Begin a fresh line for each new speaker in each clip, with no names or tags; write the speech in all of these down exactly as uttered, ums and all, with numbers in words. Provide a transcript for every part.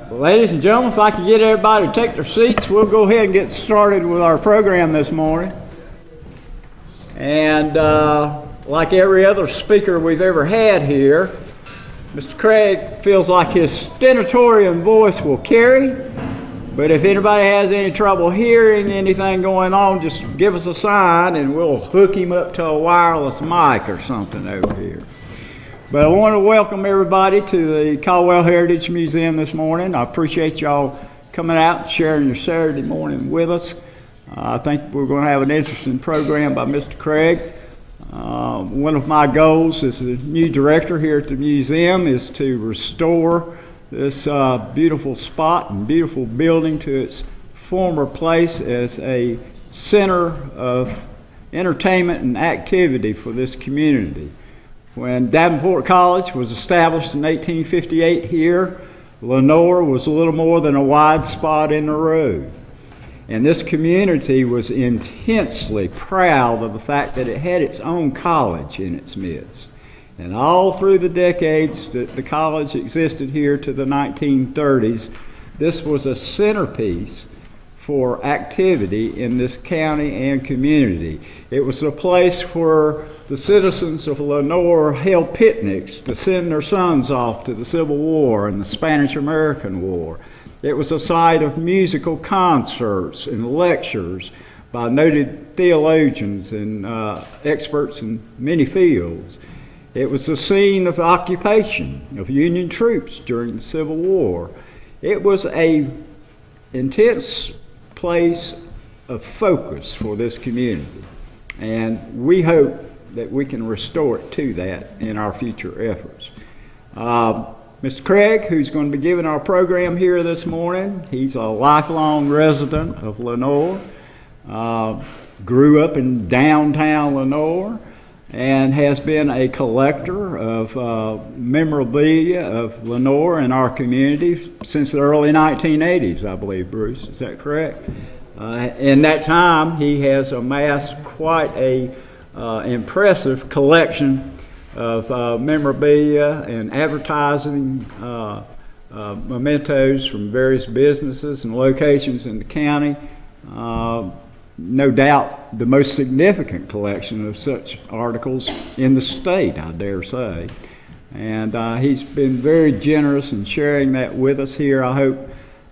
Ladies and gentlemen, if I can get everybody to take their seats, we'll go ahead and get started with our program this morning. And uh, like every other speaker we've ever had here, Mister Craig feels like his stentorian voice will carry, but if anybody has any trouble hearing anything going on, just give us a sign and we'll hook him up to a wireless mic or something over here. But I want to welcome everybody to the Caldwell Heritage Museum this morning. I appreciate y'all coming out and sharing your Saturday morning with us. Uh, I think we're going to have an interesting program by Mister Craig. Uh, one of my goals as the new director here at the museum is to restore this uh, beautiful spot and beautiful building to its former place as a center of entertainment and activity for this community. When Davenport College was established in eighteen fifty-eight here, Lenoir was a little more than a wide spot in the road. And this community was intensely proud of the fact that it had its own college in its midst. And all through the decades that the college existed here to the nineteen thirties, this was a centerpiece for activity in this county and community. It was a place where the citizens of Lenoir held picnics to send their sons off to the Civil War and the Spanish-American War. It was a site of musical concerts and lectures by noted theologians and uh, experts in many fields. It was the scene of occupation of Union troops during the Civil War. It was an intense place of focus for this community, and we hope that we can restore it to that in our future efforts. Uh, Mister Craig, who's going to be giving our program here this morning, he's a lifelong resident of Lenoir, uh, grew up in downtown Lenoir, and has been a collector of uh, memorabilia of Lenoir in our community since the early nineteen eighties, I believe, Bruce. Is that correct? Uh, in that time, he has amassed quite a uh, impressive collection of uh, memorabilia and advertising uh, uh, mementos from various businesses and locations in the county. Uh, no doubt the most significant collection of such articles in the state, I dare say. And uh, he's been very generous in sharing that with us here. I hope,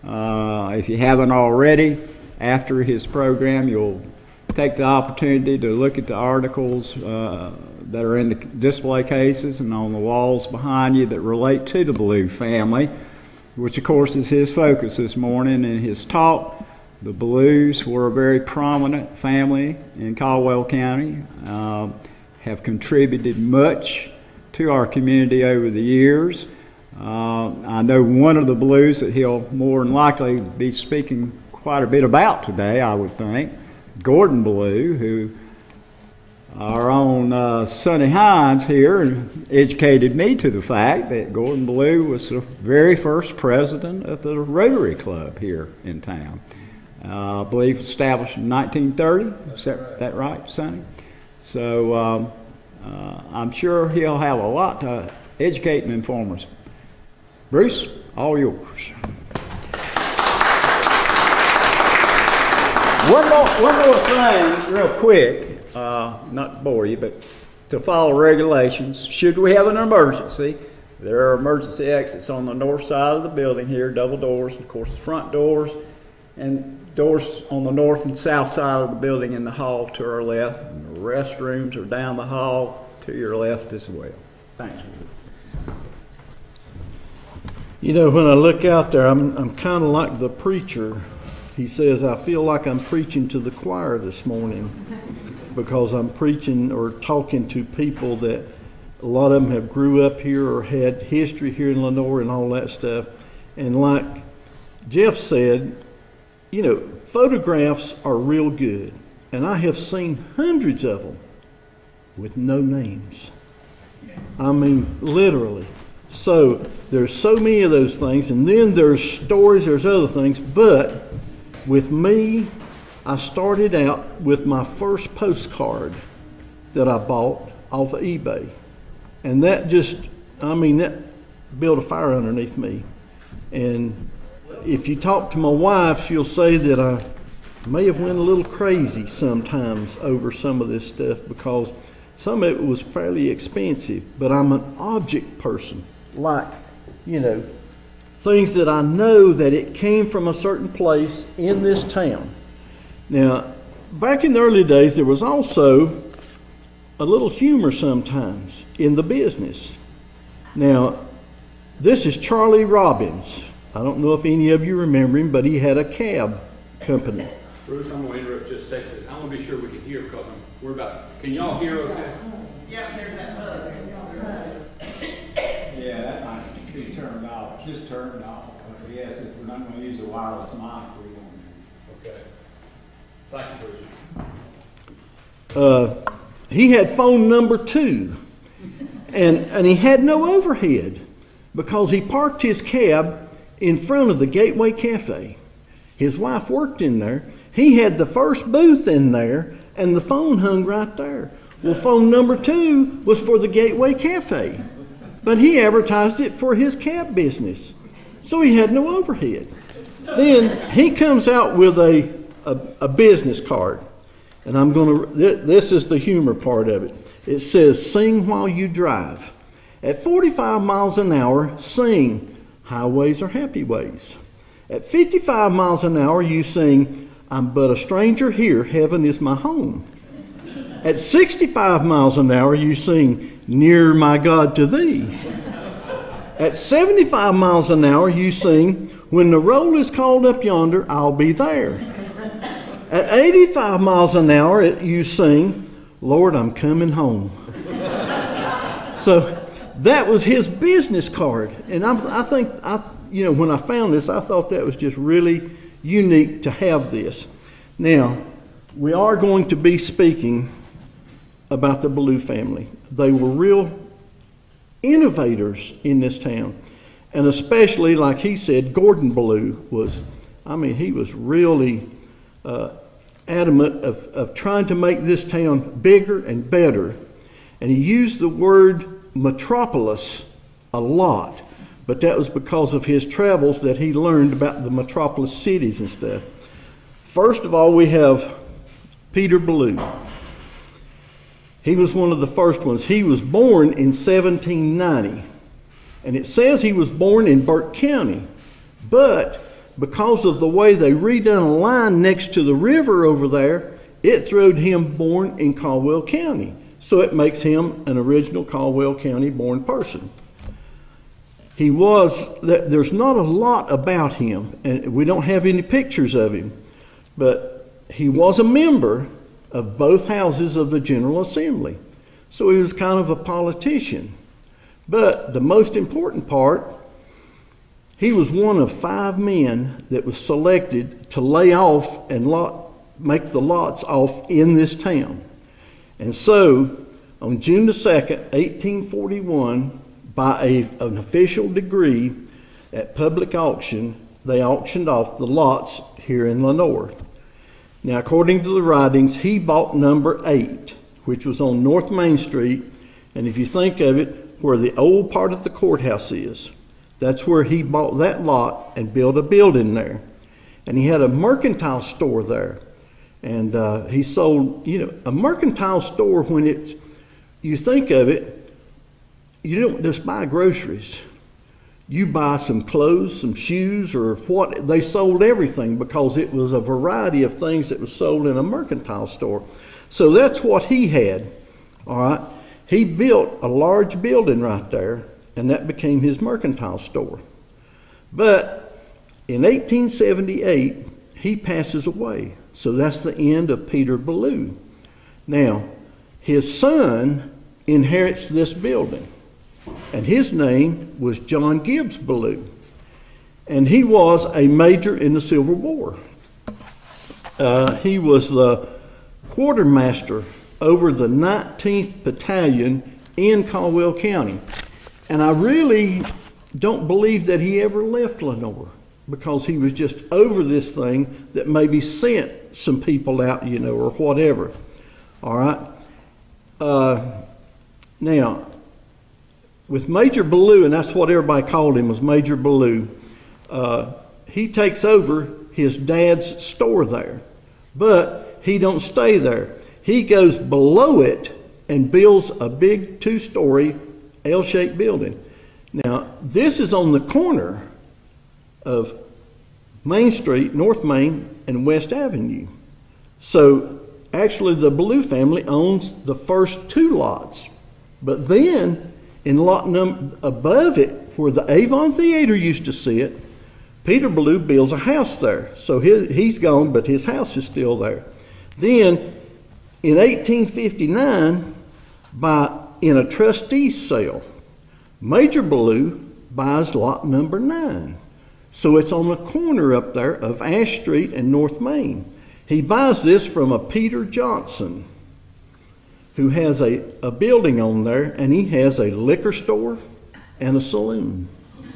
uh, if you haven't already, after his program, you'll take the opportunity to look at the articles uh, that are in the display cases and on the walls behind you that relate to the Ballew family, which of course is his focus this morning in his talk. The Ballews were a very prominent family in Caldwell County, uh, have contributed much to our community over the years. Uh, I know one of the Ballews that he'll more than likely be speaking quite a bit about today, I would think, Gordon Ballew, who our own uh, Sonny Hines here educated me to the fact that Gordon Ballew was the very first president of the Rotary Club here in town. Uh, I believe established in nineteen thirty. Is that, that right, Sonny? So um, uh, I'm sure he'll have a lot to educate and inform us. Bruce, all yours. One more, one more thing, real quick, uh, not to bore you, but to follow regulations. Should we have an emergency, there are emergency exits on the north side of the building here, double doors, of course, front doors, and doors on the north and south side of the building in the hall to our left. And the restrooms are down the hall to your left as well. Thanks.
You know, when I look out there, I'm, I'm kind of like the preacher. He says, I feel like I'm preaching to the choir this morning because I'm preaching or talking to people that a lot of them have grew up here or had history here in Lenoir and all that stuff. And like Jeff said, you know, photographs are real good. And I have seen hundreds of them with no names. I mean, literally. So there's so many of those things. And then there's stories, there's other things. But with me, I started out with my first postcard that I bought off of eBay. And that just, I mean, that built a fire underneath me. And if you talk to my wife, she'll say that I may have went a little crazy sometimes over some of this stuff because some of it was fairly expensive. But I'm an object person, like, you know, things that I know that it came from a certain place in this town. Now, back in the early days, there was also a little humor sometimes in the business. Now, this is Charlie Robbins. I don't know if any of you remember him, but he had a cab company.
Bruce, I'm going to interrupt just a second. I want to be sure we can hear because I'm, we're about, can y'all hear okay?
Yeah, there's that buzz.
Yeah, that might be turned off, just turned off. But yes, if we're not going to use a wireless mic, we don't.
Okay. Thank you, Bruce.
Uh, he had phone number two, and, and he had no overhead because he parked his cab in front of the Gateway Cafe. His wife worked in there. He had the first booth in there, and the phone hung right there. Well, phone number two was for the Gateway Cafe, but he advertised it for his cab business, so he had no overhead. Then he comes out with a, a, a business card, and I'm going to, this is the humor part of it. It says, "Sing while you drive. At forty-five miles an hour, sing, highways are happy ways. At fifty-five miles an hour, you sing, I'm but a stranger here, heaven is my home. At sixty-five miles an hour, you sing, near my God to thee. At seventy-five miles an hour, you sing, when the roll is called up yonder, I'll be there. At eighty-five miles an hour, you sing, Lord, I'm coming home." So that was his business card. And I, I think, I, you know, when I found this, I thought that was just really unique to have this. Now, we are going to be speaking about the Ballew family. They were real innovators in this town. And especially, like he said, Gordon Ballew was, I mean, he was really uh, adamant of, of trying to make this town bigger and better. And he used the word metropolis a lot, but that was because of his travels that he learned about the metropolis cities and stuff. First of all, we have Peter Ballew. He was one of the first ones. He was born in seventeen ninety, and it says he was born in Burke County, but because of the way they redone a line next to the river over there, it throwed him born in Caldwell County. So it makes him an original Caldwell County born person. He was, there's not a lot about him, and we don't have any pictures of him, but he was a member of both houses of the General Assembly. So he was kind of a politician. But the most important part, he was one of five men that was selected to lay off and lot, make the lots off in this town. And so, on June the second, eighteen forty-one, by a, an official decree at public auction, they auctioned off the lots here in Lenoir. Now, according to the writings, he bought number eight, which was on North Main Street. And if you think of it, where the old part of the courthouse is, that's where he bought that lot and built a building there. And he had a mercantile store there. And uh, he sold, you know, a mercantile store, when it's, you think of it, you don't just buy groceries. You buy some clothes, some shoes, or what. They sold everything because it was a variety of things that was sold in a mercantile store. So that's what he had, all right? He built a large building right there, and that became his mercantile store. But in eighteen seventy-eight, he passes away. So that's the end of Peter Ballew. Now, his son inherits this building, and his name was John Gibbs Ballew, and he was a major in the Civil War. Uh, he was the quartermaster over the nineteenth Battalion in Caldwell County, and I really don't believe that he ever left Lenoir, because he was just over this thing that maybe sent some people out, you know, or whatever. All right. Uh, now, with Major Ballew, and that's what everybody called him, was Major Ballew, uh, he takes over his dad's store there. But he don't stay there. He goes below it and builds a big two-story L-shaped building. Now, this is on the corner of Main Street, North Main, and West Avenue. So, actually, the Ballew family owns the first two lots. But then, in lot num above it, where the Avon Theater used to sit, Peter Ballew builds a house there. So his, he's gone, but his house is still there. Then, in eighteen fifty-nine, by in a trustee's sale, Major Ballew buys lot number nine. So it's on the corner up there of Ash Street and North Main. He buys this from a Peter Johnson, who has a, a building on there, and he has a liquor store and a saloon.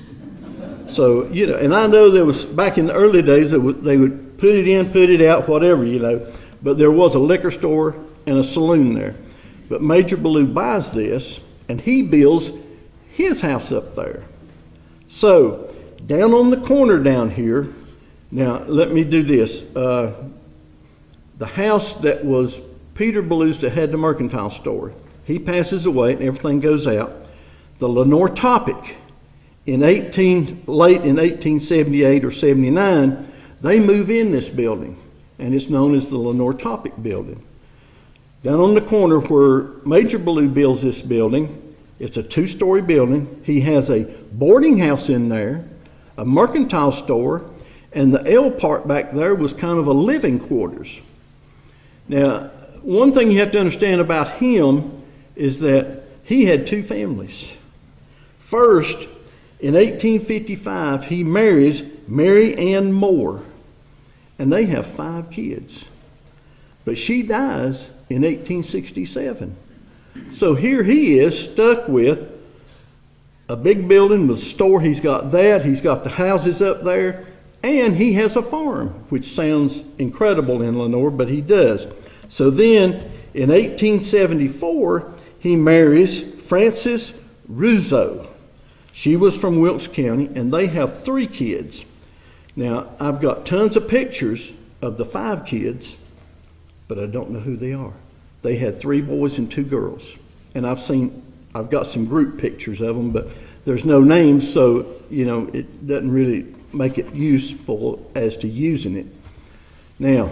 So, you know, and I know there was, back in the early days, they would, they would put it in, put it out, whatever, you know, but there was a liquor store and a saloon there. But Major Ballew buys this, and he builds his house up there. So, down on the corner down here, now let me do this. Uh, the house that was Peter Ballew's that had the mercantile store, he passes away and everything goes out. The Lenoir topic, in eighteen, late in eighteen seventy-eight or seventy-nine, they move in this building, and it's known as the Lenoir topic building. Down on the corner where Major Ballew builds this building, it's a two-story building. He has a boarding house in there, a mercantile store, and the L part back there was kind of a living quarters. Now, one thing you have to understand about him is that he had two families. First, in eighteen fifty-five, he marries Mary Ann Moore, and they have five kids. But she dies in eighteen sixty-seven. So here he is stuck with a big building with a store. He's got that, he's got the houses up there, and he has a farm, which sounds incredible in Lenoir, but he does. So then, in eighteen seventy-four, he marries Frances Rousseau. She was from Wilkes County, and they have three kids. Now, I've got tons of pictures of the five kids, but I don't know who they are. They had three boys and two girls. And I've seen, I've got some group pictures of them, but there's no names, so, you know, it doesn't really make it useful as to using it. Now,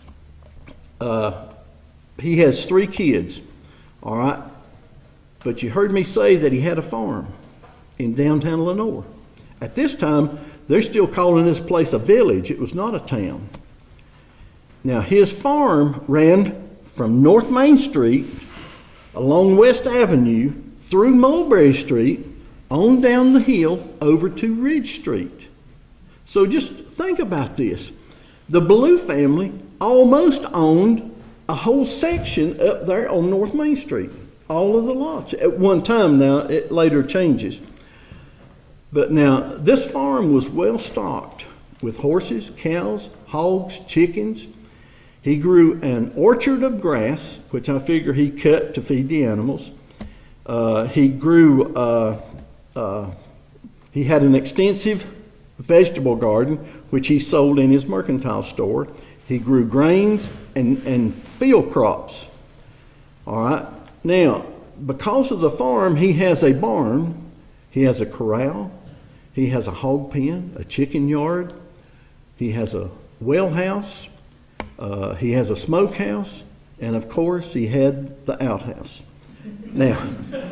uh, he has three kids, all right? But you heard me say that he had a farm in downtown Lenoir. At this time, they're still calling this place a village. It was not a town. Now, his farm ran from North Main Street, along West Avenue, through Mulberry Street, on down the hill, over to Ridge Street. So just think about this. The Ballew family almost owned a whole section up there on North Main Street. All of the lots. At one time now, it later changes. But now, this farm was well stocked with horses, cows, hogs, chickens. He grew an orchard of grass, which I figure he cut to feed the animals. Uh, he grew, uh, uh, he had an extensive vegetable garden, which he sold in his mercantile store. He grew grains and, and field crops. All right. Now, because of the farm, he has a barn, he has a corral, he has a hog pen, a chicken yard, he has a well house, uh, he has a smokehouse, and of course he had the outhouse. Now,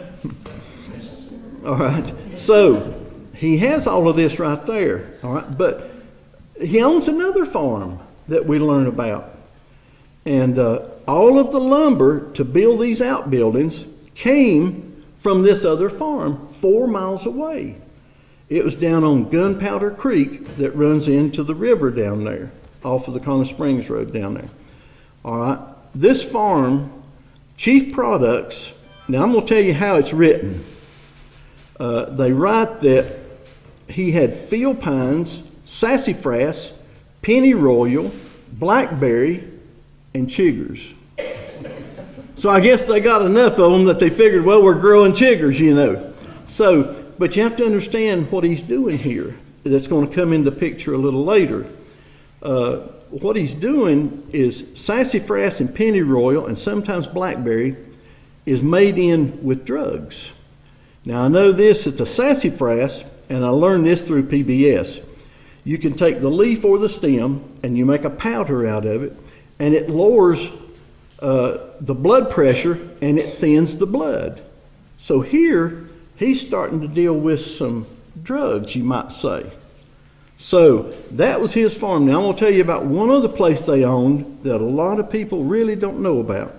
all right, so he has all of this right there, all right, but he owns another farm that we learn about. And uh, all of the lumber to build these outbuildings came from this other farm four miles away. It was down on Gunpowder Creek that runs into the river down there, off of the Connor Springs Road down there. All right, this farm, chief products, now I'm going to tell you how it's written. Uh, they write that he had field pines, sassafras, pennyroyal, blackberry, and chiggers. So I guess they got enough of them that they figured, well, we're growing chiggers, you know. So, but you have to understand what he's doing here. that's going to come into picture a little later. Uh, what he's doing is sassafras and pennyroyal and sometimes blackberry is made in with drugs. Now I know this at the sassafras, and I learned this through P B S. You can take the leaf or the stem and you make a powder out of it, and it lowers uh, the blood pressure and it thins the blood. So here he's starting to deal with some drugs, you might say. So that was his farm. Now I'm going to tell you about one other place they owned that a lot of people really don't know about.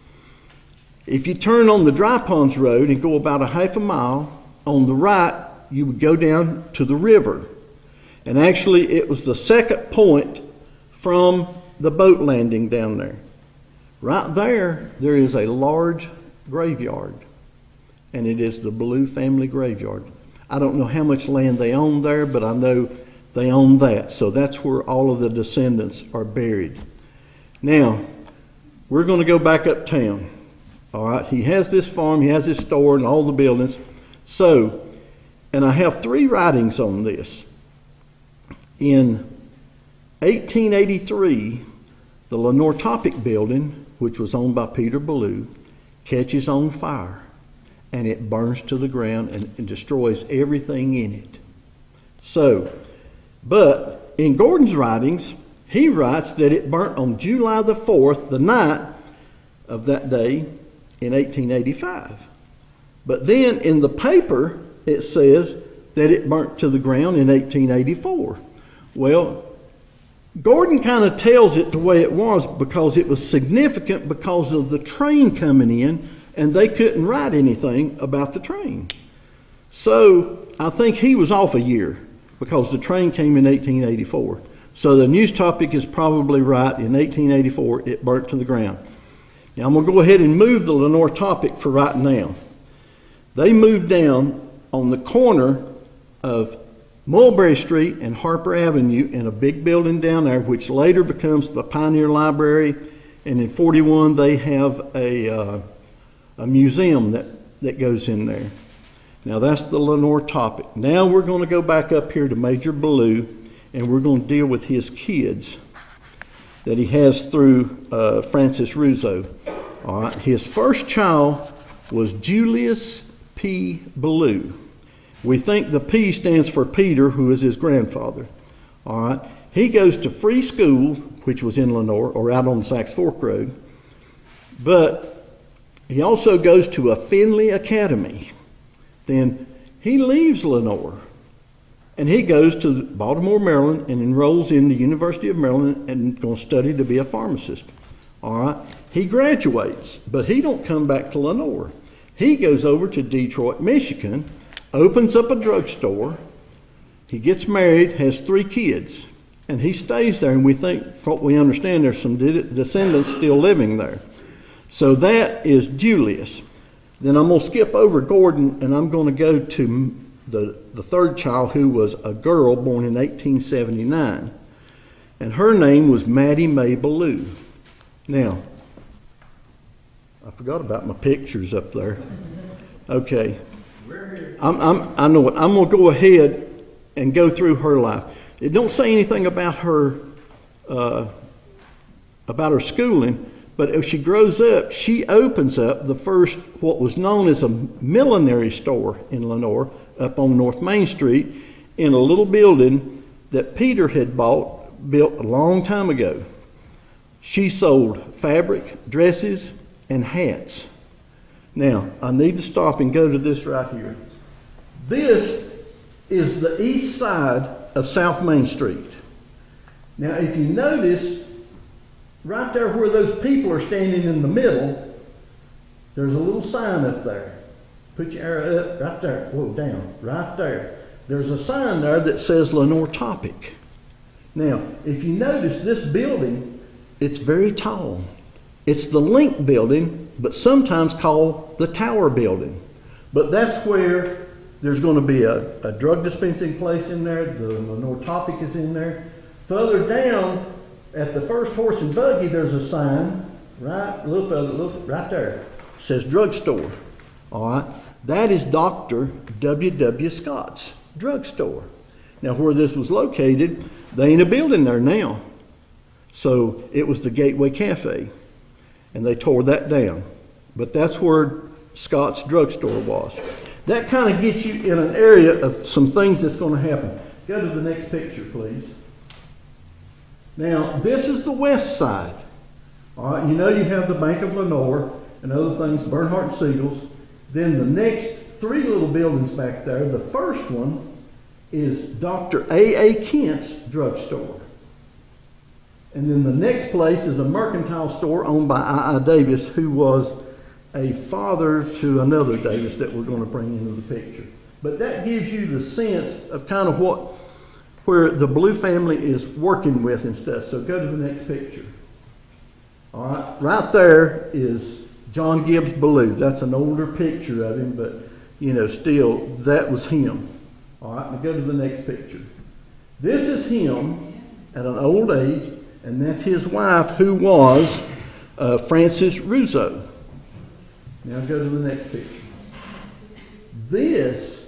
If you turn on the Dry Ponds Road and go about a half a mile, on the right you would go down to the river. And actually it was the second point from the boat landing down there. Right there, there is a large graveyard, and it is the Ballew family graveyard. I don't know how much land they own there, but I know they own that. So that's where all of the descendants are buried. Now, we're going to go back uptown. All right, he has this farm, he has his store and all the buildings. So, and I have three writings on this. In eighteen eighty-three, the Lenoir Topic building, which was owned by Peter Ballew, catches on fire, and it burns to the ground and, and destroys everything in it. So, but in Gordon's writings, he writes that it burnt on July the fourth, the night of that day in eighteen eighty-five. But then in the paper, it says that it burnt to the ground in eighteen eighty-four. Well, Gordon kind of tells it the way it was because it was significant because of the train coming in, and they couldn't write anything about the train. So I think he was off a year because the train came in eighteen eighty-four. So the news topic is probably right. In eighteen eighty-four, it burnt to the ground. Now I'm going to go ahead and move the Lenoir Topic for right now. They moved down on the corner of Mulberry Street and Harper Avenue in a big building down there, which later becomes the Pioneer Library. And in forty-one, they have a, uh, a museum that, that goes in there. Now that's the Lenoir Topic. Now we're going to go back up here to Major Ballew, and we're going to deal with his kids that he has through uh, Francis Russo. All right. His first child was Julius P. Ballew. We think the P stands for Peter, who is his grandfather. All right. He goes to free school, which was in Lenoir, or out on the Saks Fork Road. But he also goes to a Finley Academy. Then he leaves Lenoir, and he goes to Baltimore, Maryland, and enrolls in the University of Maryland and going to study to be a pharmacist. All right. He graduates, but he don't come back to Lenoir. He goes over to Detroit, Michigan, opens up a drugstore. He gets married, has three kids, and he stays there. And we think, from what we understand, there's some de- descendants still living there. So that is Julius. Then I'm going to skip over Gordon, and I'm going to go to the, the third child, who was a girl born in eighteen seventy-nine. And her name was Maddie Mae Ballew. Now, I forgot about my pictures up there. Okay. I'm, I'm, I know it. I'm going to go ahead and go through her life. It don't say anything about her, uh, about her schooling, but as she grows up, she opens up the first, what was known as a millinery store in Lenoir, up on North Main Street, in a little building that Peter had bought, built a long time ago. She sold fabric, dresses, and hats. Now, I need to stop and go to this right here. This is the east side of South Main Street. Now, if you notice, right there where those people are standing in the middle, there's a little sign up there. Put your arrow up, right there, whoa, down, right there. There's a sign there that says Lenoir Topic. Now, if you notice this building, it's very tall. It's the Link building, but sometimes called the Tower building. But that's where there's going to be a, a drug dispensing place in there. The Lenoir Topic is in there. Further down, at the first horse and buggy, there's a sign, right, a little further, a little, right there. It says drugstore. All right. That is Doctor W W Scott's drugstore. Now, where this was located, they ain't a building there now. So it was the Gateway Cafe, and they tore that down. But that's where Scott's drugstore was. That kind of gets you in an area of some things that's going to happen. Go to the next picture, please. Now, this is the west side. All right, you know you have the Bank of Lenoir and other things, Bernhardt and Siegel's. Then the next three little buildings back there, the first one is Doctor A A Kent's drugstore. And then the next place is a mercantile store owned by I I Davis, who was a father to another Davis that we're going to bring into the picture. But that gives you the sense of kind of what, where the Ballew family is working with and stuff. So go to the next picture. All right, right there is John Gibbs Ballew. That's an older picture of him, but you know, still, that was him. All right, now go to the next picture. This is him at an old age, and that's his wife, who was uh, Frances Russo. Now go to the next picture. This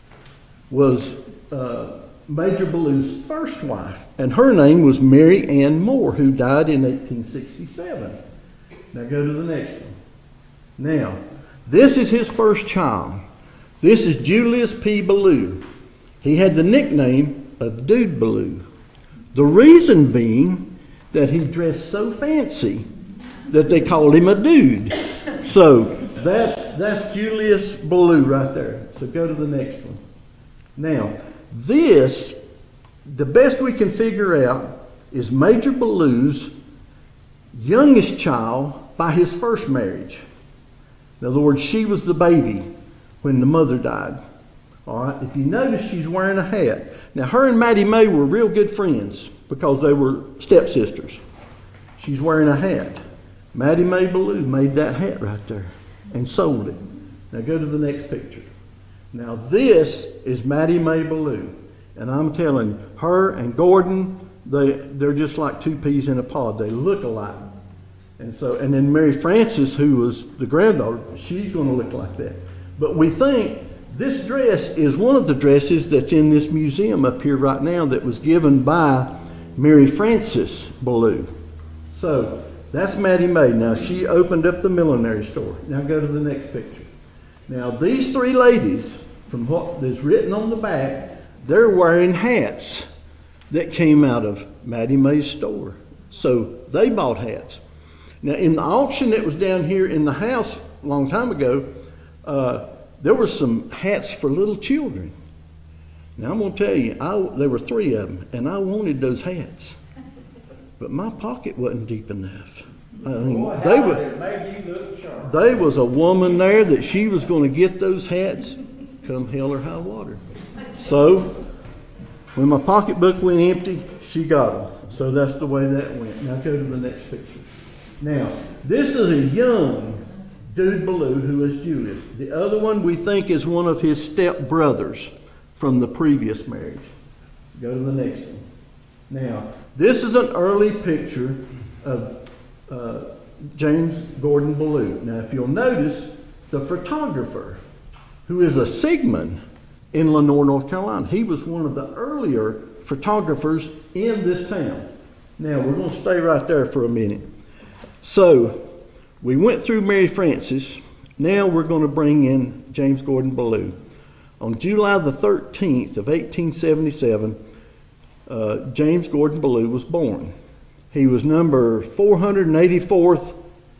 was uh, Major Ballew's first wife, and her name was Mary Ann Moore, who died in eighteen sixty-seven. Now go to the next one. Now, this is his first child. This is Julius P. Ballew. He had the nickname of Dude Ballew. The reason being that he dressed so fancy that they called him a dude. So that's that's Julius Ballew right there. So go to the next one. Now, this, the best we can figure out, is Major Ballew's youngest child by his first marriage. In other words, she was the baby when the mother died. All right. If you notice, she's wearing a hat. Now, her and Mattie Mae were real good friends because they were stepsisters. She's wearing a hat. Mattie Mae Ballew made that hat right there and sold it. Now go to the next picture. Now this is Mattie Mae Ballew, and I'm telling you, her and Gordon, they they're just like two peas in a pod. They look alike. And so, and then Mary Frances, who was the granddaughter, she's going to look like that. But we think this dress is one of the dresses that's in this museum up here right now that was given by Mary Frances Ballew. So that's Mattie Mae. Now she opened up the millinery store. Now go to the next picture. Now these three ladies, from what is written on the back, they're wearing hats that came out of Mattie Mae's store. So they bought hats. Now in the auction that was down here in the house a long time ago, uh, there were some hats for little children. Now I'm going to tell you, I, there were three of them, and I wanted those hats. But my pocket wasn't deep enough. I mean,
Boy,
they
how
were,
did it make you look sharp.
there was a woman there that she was going to get those hats come hell or high water. So when my pocketbook went empty, she got them. So that's the way that went. Now go to the next picture. Now, this is a young Dude Ballew who is Julius. The other one we think is one of his step brothers from the previous marriage. Go to the next one. Now, this is an early picture of uh, James Gordon Ballew. Now, if you'll notice, the photographer, who is a Sigmund in Lenoir, North Carolina, he was one of the earlier photographers in this town. Now, we're going to stay right there for a minute. So, we went through Mary Frances. Now we're going to bring in James Gordon Ballew. On July the thirteenth of eighteen seventy-seven, uh, James Gordon Ballew was born. He was number four hundred eighty-fourth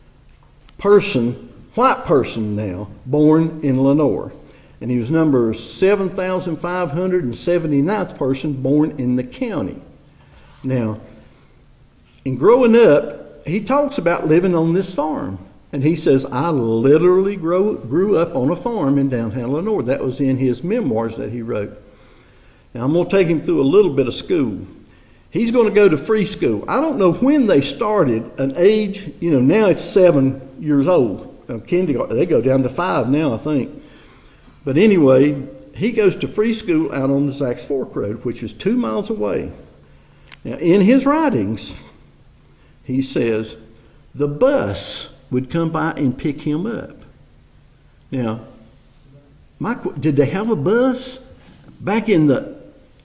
person, white person now, born in Lenoir. And he was number seven thousand five hundred seventy-ninth person born in the county. Now, in growing up, he talks about living on this farm. And he says, I literally grow, grew up on a farm in downtown Lenoir. That was in his memoirs that he wrote. Now, I'm going to take him through a little bit of school. He's going to go to free school. I don't know when they started an age, you know, now it's seven years old. Uh, kindergarten, they go down to five now, I think. But anyway, he goes to free school out on the Zacks Fork Road, which is two miles away. Now, in his writings, he says, the bus would come by and pick him up. Now, my, did they have a bus? Back in the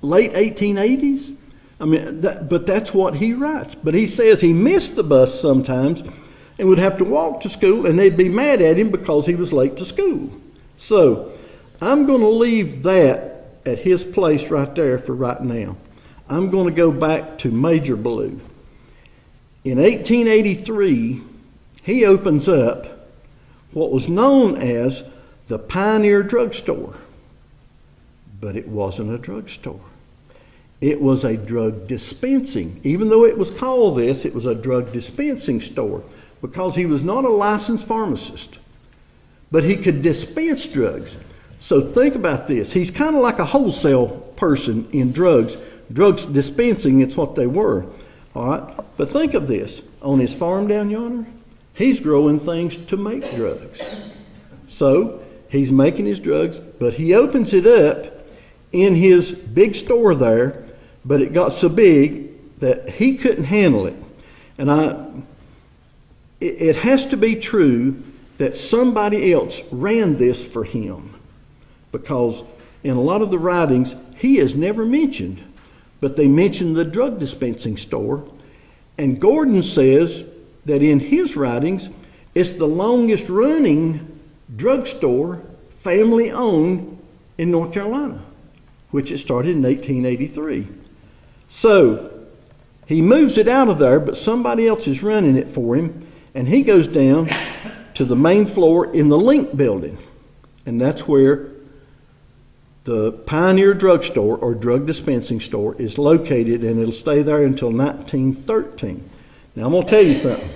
late eighteen eighties. I mean, that, but that's what he writes. But he says he missed the bus sometimes and would have to walk to school, and they'd be mad at him because he was late to school. So I'm going to leave that at his place right there for right now. I'm going to go back to Major Ballew. In eighteen eighty-three, he opens up what was known as the Pioneer Drugstore. But it wasn't a drugstore. It was a drug dispensing. Even though it was called this, it was a drug dispensing store because he was not a licensed pharmacist. But he could dispense drugs. So think about this. He's kind of like a wholesale person in drugs. Drugs dispensing, it's what they were. All right? But think of this. On his farm down yonder, he's growing things to make drugs. So he's making his drugs, but he opens it up in his big store there, but it got so big that he couldn't handle it. And I, it, it has to be true that somebody else ran this for him, because in a lot of the writings, he is never mentioned, but they mention the drug dispensing store. And Gordon says that in his writings, it's the longest running drugstore, family owned, in North Carolina, which it started in eighteen eighty-three. So he moves it out of there, but somebody else is running it for him, and he goes down to the main floor in the Link building, and that's where the Pioneer Drugstore or drug dispensing store is located, and it'll stay there until nineteen thirteen. Now I'm going to tell you something.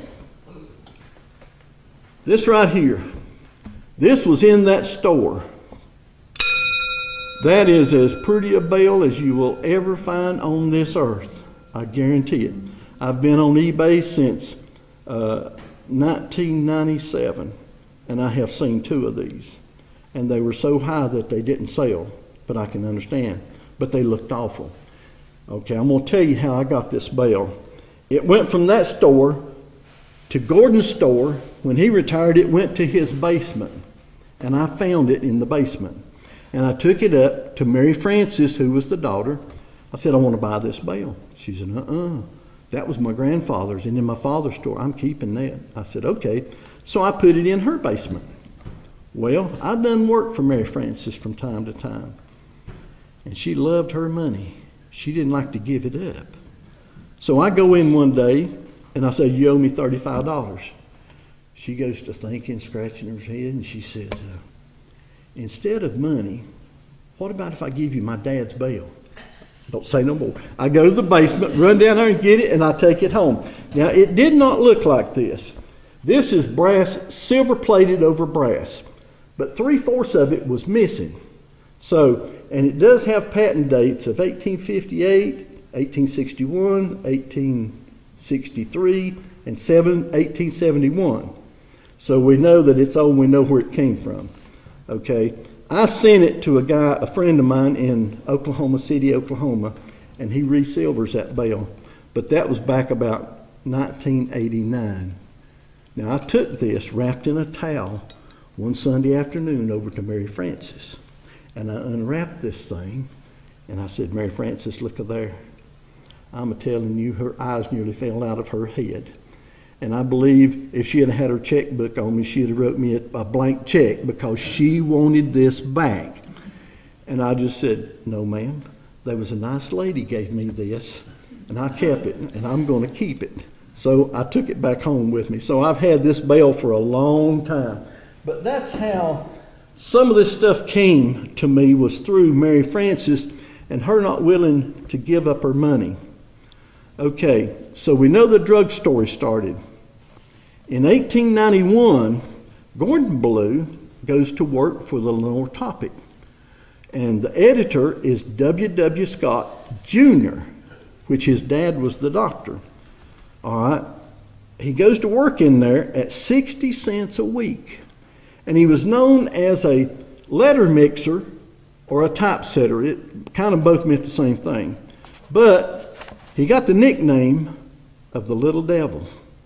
This right here, this was in that store. That is as pretty a bell as you will ever find on this earth. I guarantee it. I've been on eBay since uh, nineteen ninety-seven, and I have seen two of these. And they were so high that they didn't sell, but I can understand. But they looked awful. Okay, I'm going to tell you how I got this bell. It went from that store to Gordon's store. When he retired, it went to his basement, and I found it in the basement. And I took it up to Mary Frances, who was the daughter. I said, I want to buy this bell. She said, uh-uh. That was my grandfather's and in my father's store. I'm keeping that. I said, okay. So I put it in her basement. Well, I done work for Mary Frances from time to time. And she loved her money. She didn't like to give it up. So I go in one day and I said, you owe me thirty-five dollars. She goes to thinking, scratching her head, and she says, uh, instead of money, what about if I give you my dad's bell? Don't say no more. I go to the basement, run down there and get it, and I take it home. Now, it did not look like this. This is brass, silver plated over brass. But three-fourths of it was missing. So, and it does have patent dates of eighteen fifty-eight, eighteen sixty-one, eighteen sixty-three, and eighteen seventy-one. So we know that it's old, we know where it came from. Okay, I sent it to a guy, a friend of mine in Oklahoma City, Oklahoma, and he resilvers that bell. But that was back about nineteen eighty-nine. Now I took this wrapped in a towel one Sunday afternoon over to Mary Frances, and I unwrapped this thing, and I said, Mary Frances, look there. I'm a-telling you, her eyes nearly fell out of her head. And I believe if she had had her checkbook on me, she'd have wrote me a, a blank check because she wanted this back. And I just said, no, ma'am. There was a nice lady gave me this, and I kept it, and I'm going to keep it. So I took it back home with me. So I've had this bell for a long time. But that's how some of this stuff came to me, was through Mary Frances and her not willing to give up her money. Okay, so we know the drug story started. In eighteen ninety-one, Gordon Ballew goes to work for the Lenoir Topic. And the editor is W W Scott Junior, which his dad was the doctor. All right. He goes to work in there at sixty cents a week. And he was known as a letter mixer or a typesetter. It kind of both meant the same thing. But he got the nickname of the Little Devil.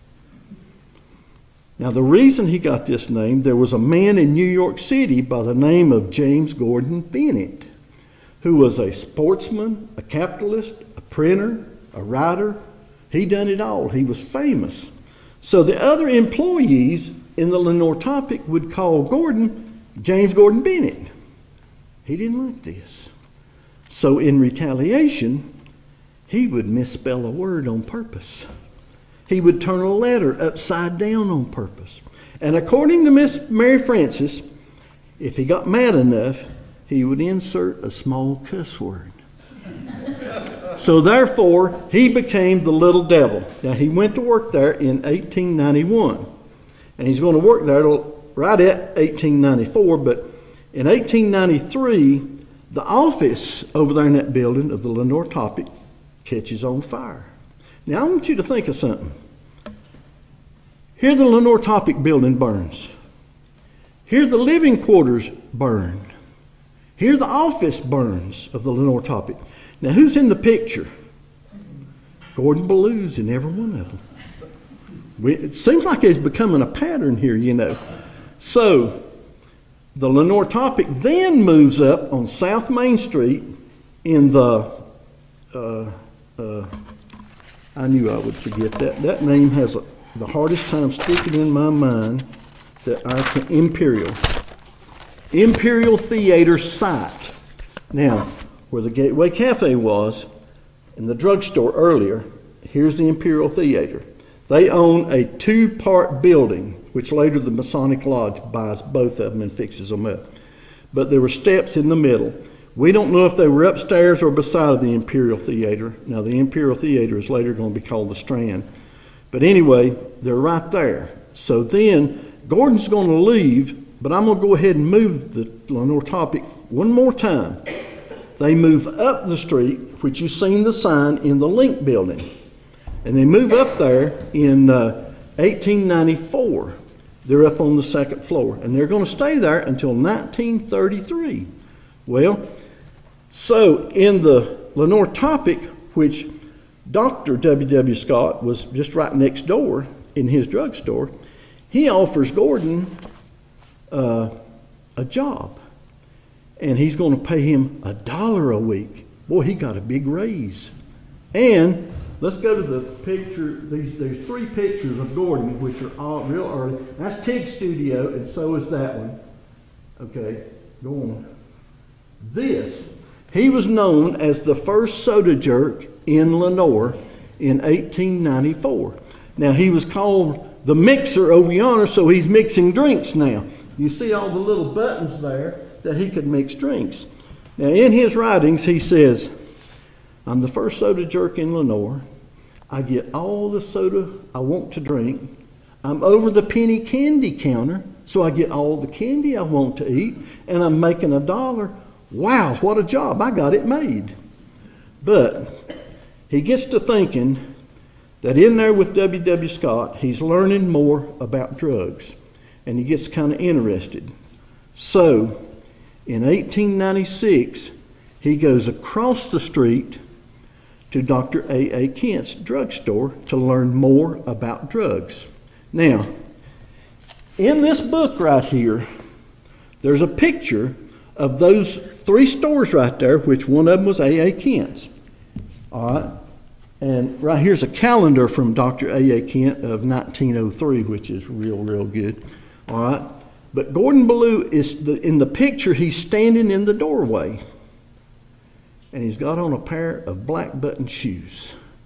Now, the reason he got this name, there was a man in New York City by the name of James Gordon Bennett. who was a sportsman, a capitalist, a printer, a writer. He done it all. He was famous. So the other employees in the Lenoir topic would call Gordon James Gordon Bennett. He didn't like this. So in retaliation, he would misspell a word on purpose. He would turn a letter upside down on purpose. And according to Miss Mary Frances, if he got mad enough, he would insert a small cuss word. So therefore, he became the little devil. Now, he went to work there in eighteen ninety-one. And he's going to work there right at eighteen ninety-four. But in eighteen ninety-three, the office over there in that building of the Lenoir topic catches on fire. Now, I want you to think of something. Here the Lenoir topic building burns. Here the living quarters burn. Here the office burns of the Lenoir topic. Now, who's in the picture? Gordon Ballew's in every one of them. We, it seems like it's becoming a pattern here, you know. So, the Lenoir topic then moves up on South Main Street in the, uh, uh, I knew I would forget that. That name has a, the hardest time sticking in my mind. That I can, Imperial. Imperial Theater site. Now, where the Gateway Cafe was, and the drugstore earlier, here's the Imperial Theater. They own a two-part building, which later the Masonic Lodge buys both of them and fixes them up. But there were steps in the middle. We don't know if they were upstairs or beside the Imperial Theater. Now, the Imperial Theater is later going to be called the Strand. But anyway, they're right there. So then, Gordon's going to leave, but I'm going to go ahead and move the Lenoir topic one more time. They move up the street, which you've seen the sign in the Link building. And they move up there in uh, eighteen ninety-four. They're up on the second floor. And they're going to stay there until nineteen thirty-three. Well, so in the Lenoir topic, which Doctor W W Scott was just right next door in his drugstore, he offers Gordon uh, a job. And he's going to pay him a dollar a week. Boy, he got a big raise. And let's go to the picture. These, there's three pictures of Gordon, which are all real early. That's Tig's studio, and so is that one. Okay, go on. This, he was known as the first soda jerk in Lenoir in eighteen ninety-four. Now, he was called the mixer over yonder, so he's mixing drinks now. You see all the little buttons there that he could mix drinks. Now, in his writings, he says, I'm the first soda jerk in Lenoir. I get all the soda I want to drink. I'm over the penny candy counter, so I get all the candy I want to eat, and I'm making a dollar. Wow, what a job. I got it made. But he gets to thinking that in there with W W Scott, he's learning more about drugs, and he gets kind of interested. So, in eighteen ninety-six, he goes across the street to Doctor A A Kent's drugstore to learn more about drugs. Now, in this book right here, there's a picture of those three stores right there, which one of them was A A Kent's. All right. And right here's a calendar from Doctor A A Kent of nineteen oh three, which is real, real good. All right. But Gordon Ballew is the, in the picture. He's standing in the doorway, and he's got on a pair of black button shoes.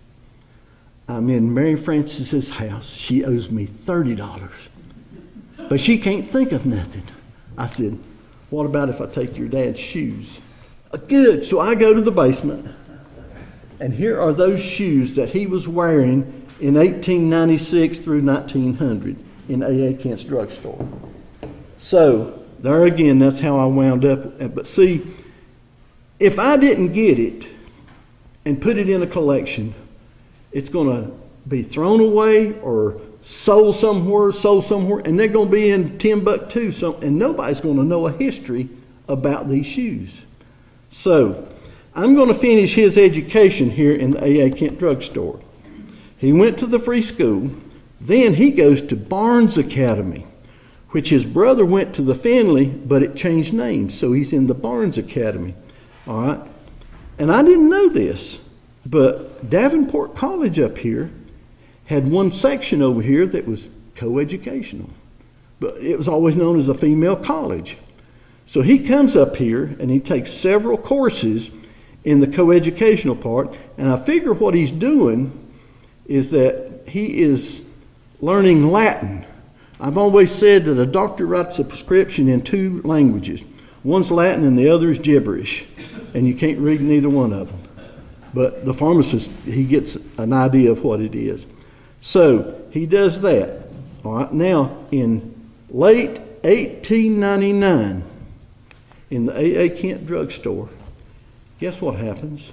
I'm in Mary Frances's house. She owes me thirty dollars, but she can't think of nothing. I said, "What about if I take your dad's shoes?" Uh, good. So I go to the basement. And here are those shoes that he was wearing in eighteen ninety-six through nineteen hundred in A A Kent's drugstore. So, there again, that's how I wound up. But see, if I didn't get it and put it in a collection, it's going to be thrown away or sold somewhere, sold somewhere, and they're going to be in Timbuktu, so, and nobody's going to know a history about these shoes. So, I'm going to finish his education here in the A A Kent drugstore. He went to the free school. Then he goes to Barnes Academy, which his brother went to the Finley, but it changed names, so he's in the Barnes Academy. All right? And I didn't know this, but Davenport College up here had one section over here that was coeducational. But it was always known as a female college. So he comes up here and he takes several courses in the coeducational part, and I figure what he's doing is that he is learning Latin. I've always said that a doctor writes a prescription in two languages. One's Latin and the other is gibberish, and you can't read neither one of them. But the pharmacist, he gets an idea of what it is. So he does that. All right. Now, in late eighteen ninety-nine, in the A A Kent drugstore, guess what happens?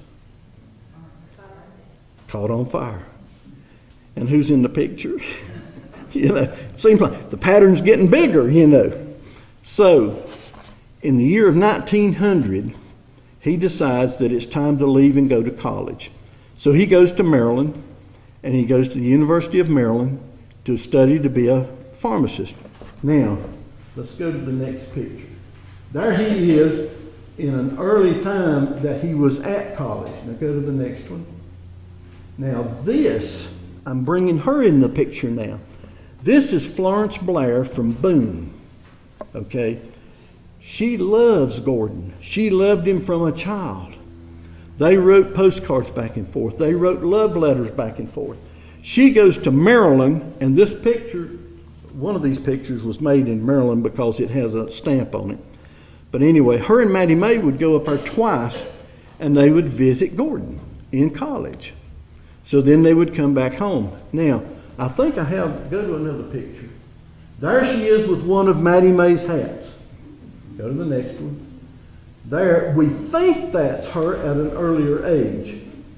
Caught on fire. And who's in the picture? You know, it seems like the pattern's getting bigger, you know. So, in the year of nineteen hundred, he decides that it's time to leave and go to college. So he goes to Maryland, and he goes to the University of Maryland to study to be a pharmacist. Now, let's go to the next picture. There he is in an early time that he was at college. Now go to the next one. Now this, I'm bringing her in the picture now. This is Florence Blair from Boone. Okay? She loves Gordon. She loved him from a child. They wrote postcards back and forth. They wrote love letters back and forth. She goes to Maryland, and this picture, one of these pictures was made in Maryland because it has a stamp on it. But anyway, her and Mattie Mae would go up there twice, and they would visit Gordon in college. So then they would come back home. Now, I think I have, go to another picture. There she is with one of Mattie Mae's hats. Go to the next one. There, we think that's her at an earlier age.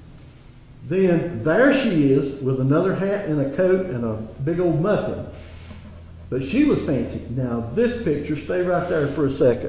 Then there she is with another hat and a coat and a big old muffin. But she was fancy. Now this picture, stay right there for a second.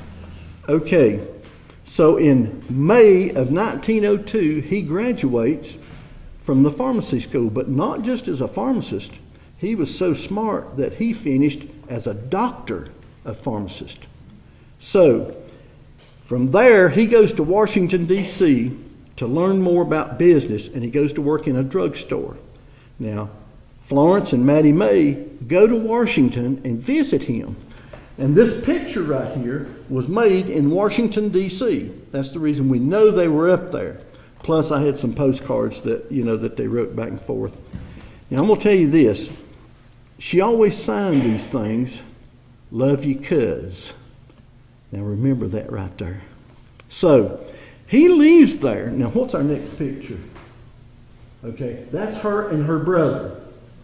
Okay, so in May of nineteen oh two, he graduates from the pharmacy school, but not just as a pharmacist. He was so smart that he finished as a doctor of pharmacist. So from there, he goes to Washington, D C to learn more about business, and he goes to work in a drugstore. Now, Florence and Mattie Mae go to Washington and visit him. And this picture right here was made in Washington, D C That's the reason we know they were up there. Plus, I had some postcards that, you know, that they wrote back and forth. Now, I'm going to tell you this. She always signed these things, "Love you, cuz." Now, remember that right there. So, he leaves there. Now, what's our next picture? Okay, that's her and her brother.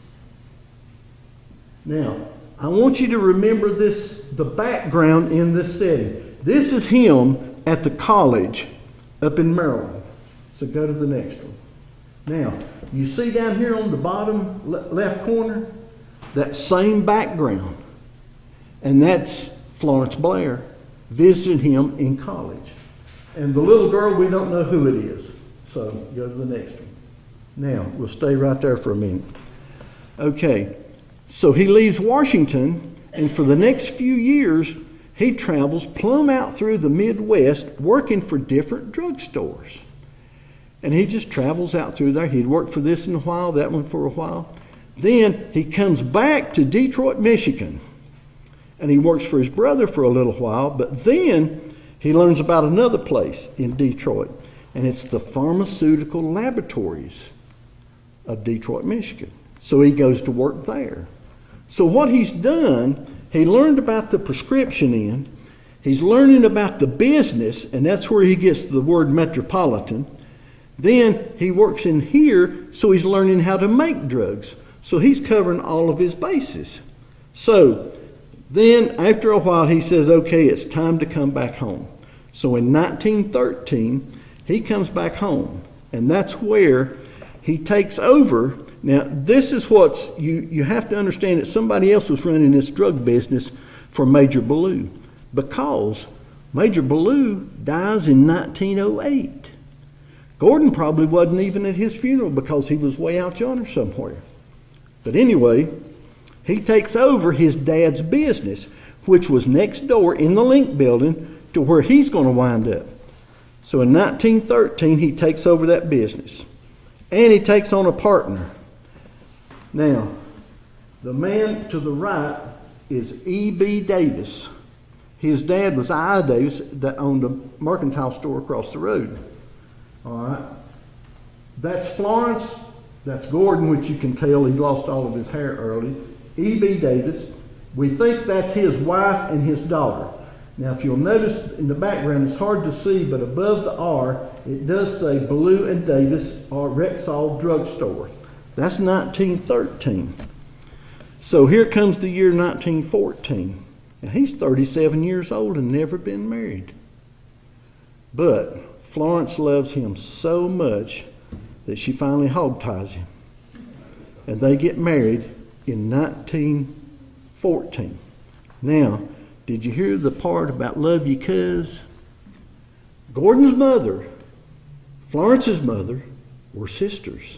Now, I want you to remember this, the background in this setting. This is him at the college up in Maryland. So go to the next one. Now, you see down here on the bottom le- left corner, that same background. And that's Florence Blair visiting him in college. And the little girl, we don't know who it is. So go to the next one. Now, we'll stay right there for a minute. Okay, so he leaves Washington, and for the next few years, he travels plumb out through the Midwest working for different drugstores. And he just travels out through there. He'd worked for this in a while, that one for a while. Then he comes back to Detroit, Michigan, and he works for his brother for a little while, but then he learns about another place in Detroit, and it's the pharmaceutical laboratories of Detroit, Michigan. So he goes to work there. So what he's done, he learned about the prescription end, he's learning about the business, and that's where he gets the word metropolitan. Then he works in here, so he's learning how to make drugs. So he's covering all of his bases. So then after a while he says, okay, it's time to come back home. So in nineteen thirteen, he comes back home, and that's where he takes over. Now, this is what's, you, you have to understand that somebody else was running this drug business for Major Ballew, because Major Ballew dies in nineteen oh eight. Gordon probably wasn't even at his funeral because he was way out yonder somewhere. But anyway, he takes over his dad's business, which was next door in the Link building to where he's going to wind up. So in nineteen thirteen, he takes over that business. And he takes on a partner. Now, the man to the right is E B Davis. His dad was I. Davis that owned a mercantile store across the road. All right. That's Florence. That's Gordon, which you can tell he lost all of his hair early. E B Davis. We think that's his wife and his daughter. Now, if you'll notice in the background, it's hard to see, but above the R, it does say Ballew and Davis or Rexall Drugstore. That's nineteen thirteen. So here comes the year nineteen fourteen. Now, he's thirty-seven years old and never been married. But Florence loves him so much that she finally hog-ties him. And they get married in nineteen fourteen. Now, did you hear the part about love you cuz? Gordon's mother, Florence's mother, were sisters.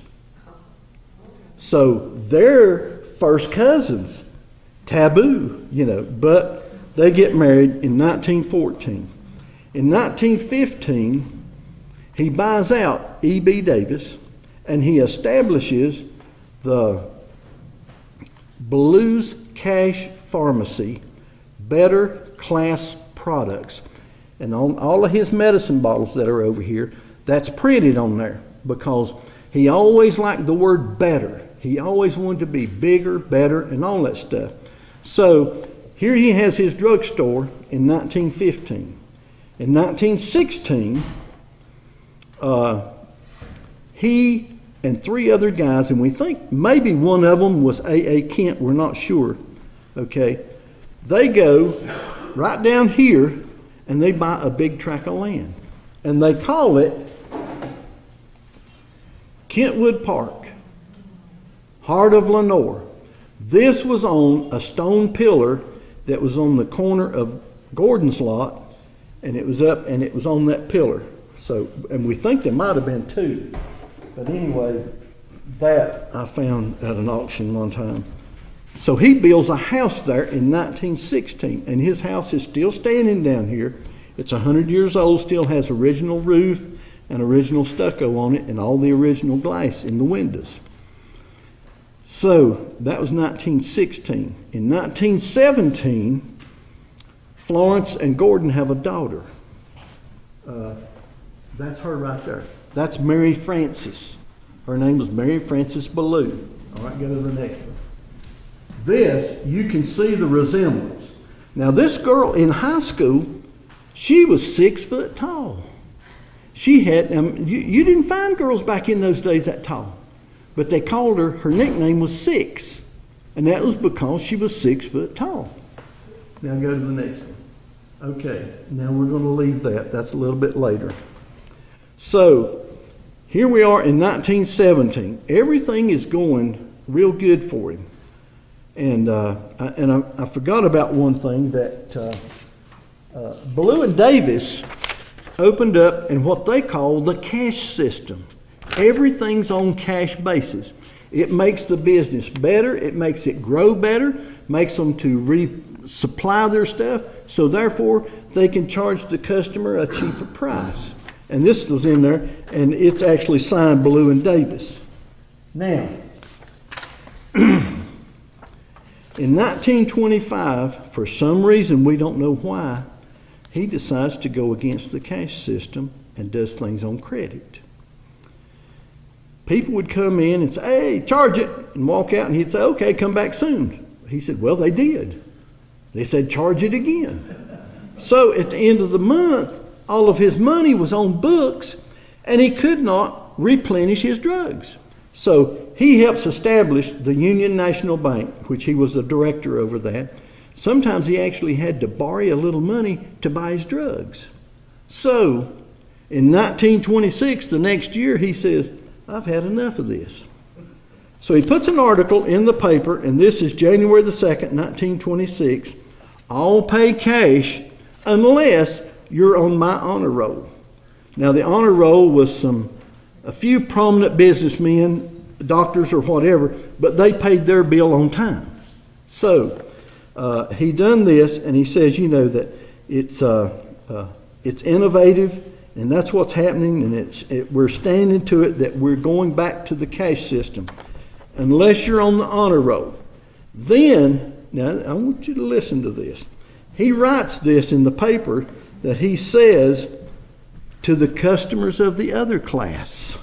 So they're first cousins. Taboo, you know, but they get married in nineteen fourteen. In nineteen fifteen, he buys out E B Davis and he establishes the Ballew's Cash Pharmacy, Better Class Products. And on all of his medicine bottles that are over here, that's printed on there because he always liked the word better. He always wanted to be bigger, better, and all that stuff. So here he has his drugstore in nineteen fifteen. In nineteen sixteen, uh, he and three other guys, and we think maybe one of them was A A Kent, we're not sure, okay, they go right down here and they buy a big tract of land. And they call it Kentwood Park, heart of Lenoir. This was on a stone pillar that was on the corner of Gordon's lot, and it was up and it was on that pillar. So, and we think there might have been two. But anyway, that I found at an auction one time. So he builds a house there in nineteen sixteen, and his house is still standing down here. It's one hundred years old, still has original roof and original stucco on it and all the original glass in the windows. So that was nineteen sixteen. In nineteen seventeen, Florence and Gordon have a daughter. Uh, that's her right there. That's Mary Frances. Her name was Mary Frances Ballew. All right, go to the next one. This, you can see the resemblance. Now this girl in high school, she was six foot tall. She had, um, you, you didn't find girls back in those days that tall. But they called her, her nickname was Six. And that was because she was six foot tall. Now go to the next one. Okay, now we're going to leave that. That's a little bit later. So, here we are in nineteen seventeen. Everything is going real good for him. And uh, I, and I, I forgot about one thing, that uh, uh, Ballew and Davis opened up in what they call the cash system. Everything's on cash basis. It makes the business better. It makes it grow better. Makes them to resupply their stuff. So therefore, they can charge the customer a cheaper price. And this was in there, and it's actually signed Ballew and Davis. Now, in nineteen twenty-five, for some reason we don't know why, he decides to go against the cash system and does things on credit. People would come in and say, hey, charge it, and walk out, and he'd say, okay, come back soon. He said, well, they did. They said, charge it again. So at the end of the month, all of his money was on books, and he could not replenish his drugs. So he helps establish the Union National Bank, which he was the director over that. Sometimes he actually had to borrow a little money to buy his drugs. So in nineteen twenty-six, the next year, he says, I've had enough of this. So he puts an article in the paper, and this is January the second, nineteen twenty-six. I'll pay cash unless you're on my honor roll. Now the honor roll was some a few prominent businessmen, doctors or whatever, but they paid their bill on time. So uh, he done this, and he says, you know, that it's uh, uh, it's innovative, And that's what's happening, and it's it, we're standing to it that we're going back to the cash system. Unless you're on the honor roll. Then, now I want you to listen to this. He writes this in the paper that he says to the customers of the other class.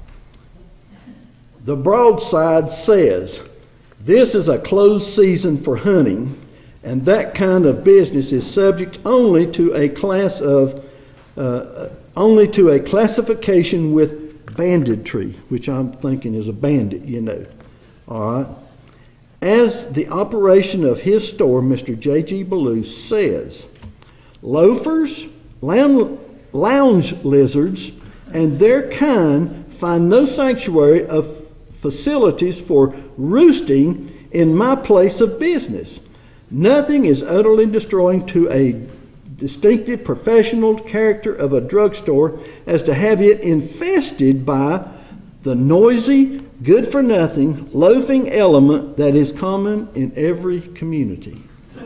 The broadside says, this is a closed season for hunting, and that kind of business is subject only to a class of uh, only to a classification with banditry, which I'm thinking is a bandit, you know. All right. As the operation of his store, Mister J G Ballew, says, loafers, lounge, lounge lizards, and their kind find no sanctuary of facilities for roosting in my place of business. Nothing is utterly destroying to a distinctive professional character of a drugstore as to have it infested by the noisy, good-for-nothing, loafing element that is common in every community.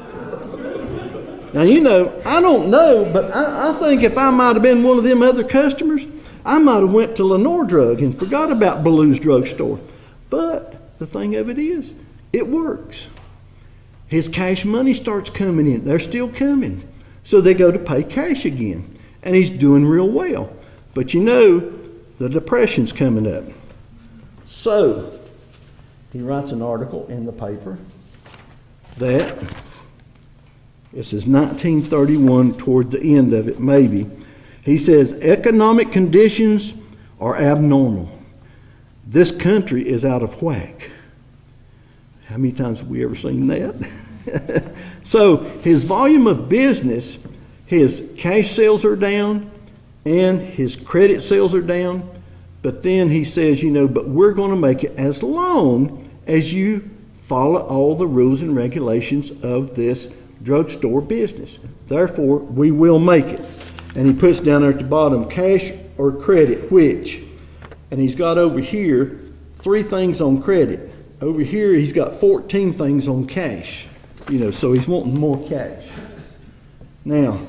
Now, you know, I don't know, but I, I think if I might have been one of them other customers, I might have went to Lenoir Drug and forgot about Ballew's drugstore. But the thing of it is, it works. His cash money starts coming in. They're still coming. So they go to pay cash again. And he's doing real well. But you know, the depression's coming up. So, he writes an article in the paper that, this is nineteen thirty-one, toward the end of it maybe. He says, economic conditions are abnormal. This country is out of whack. How many times have we ever seen that? So his volume of business, his cash sales are down and his credit sales are down. But then he says, you know, but we're going to make it as long as you follow all the rules and regulations of this drugstore business. Therefore, we will make it. And he puts down there at the bottom, cash or credit, which? And he's got over here three things on credit. Over here, he's got fourteen things on cash. You know, so he's wanting more cash. Now,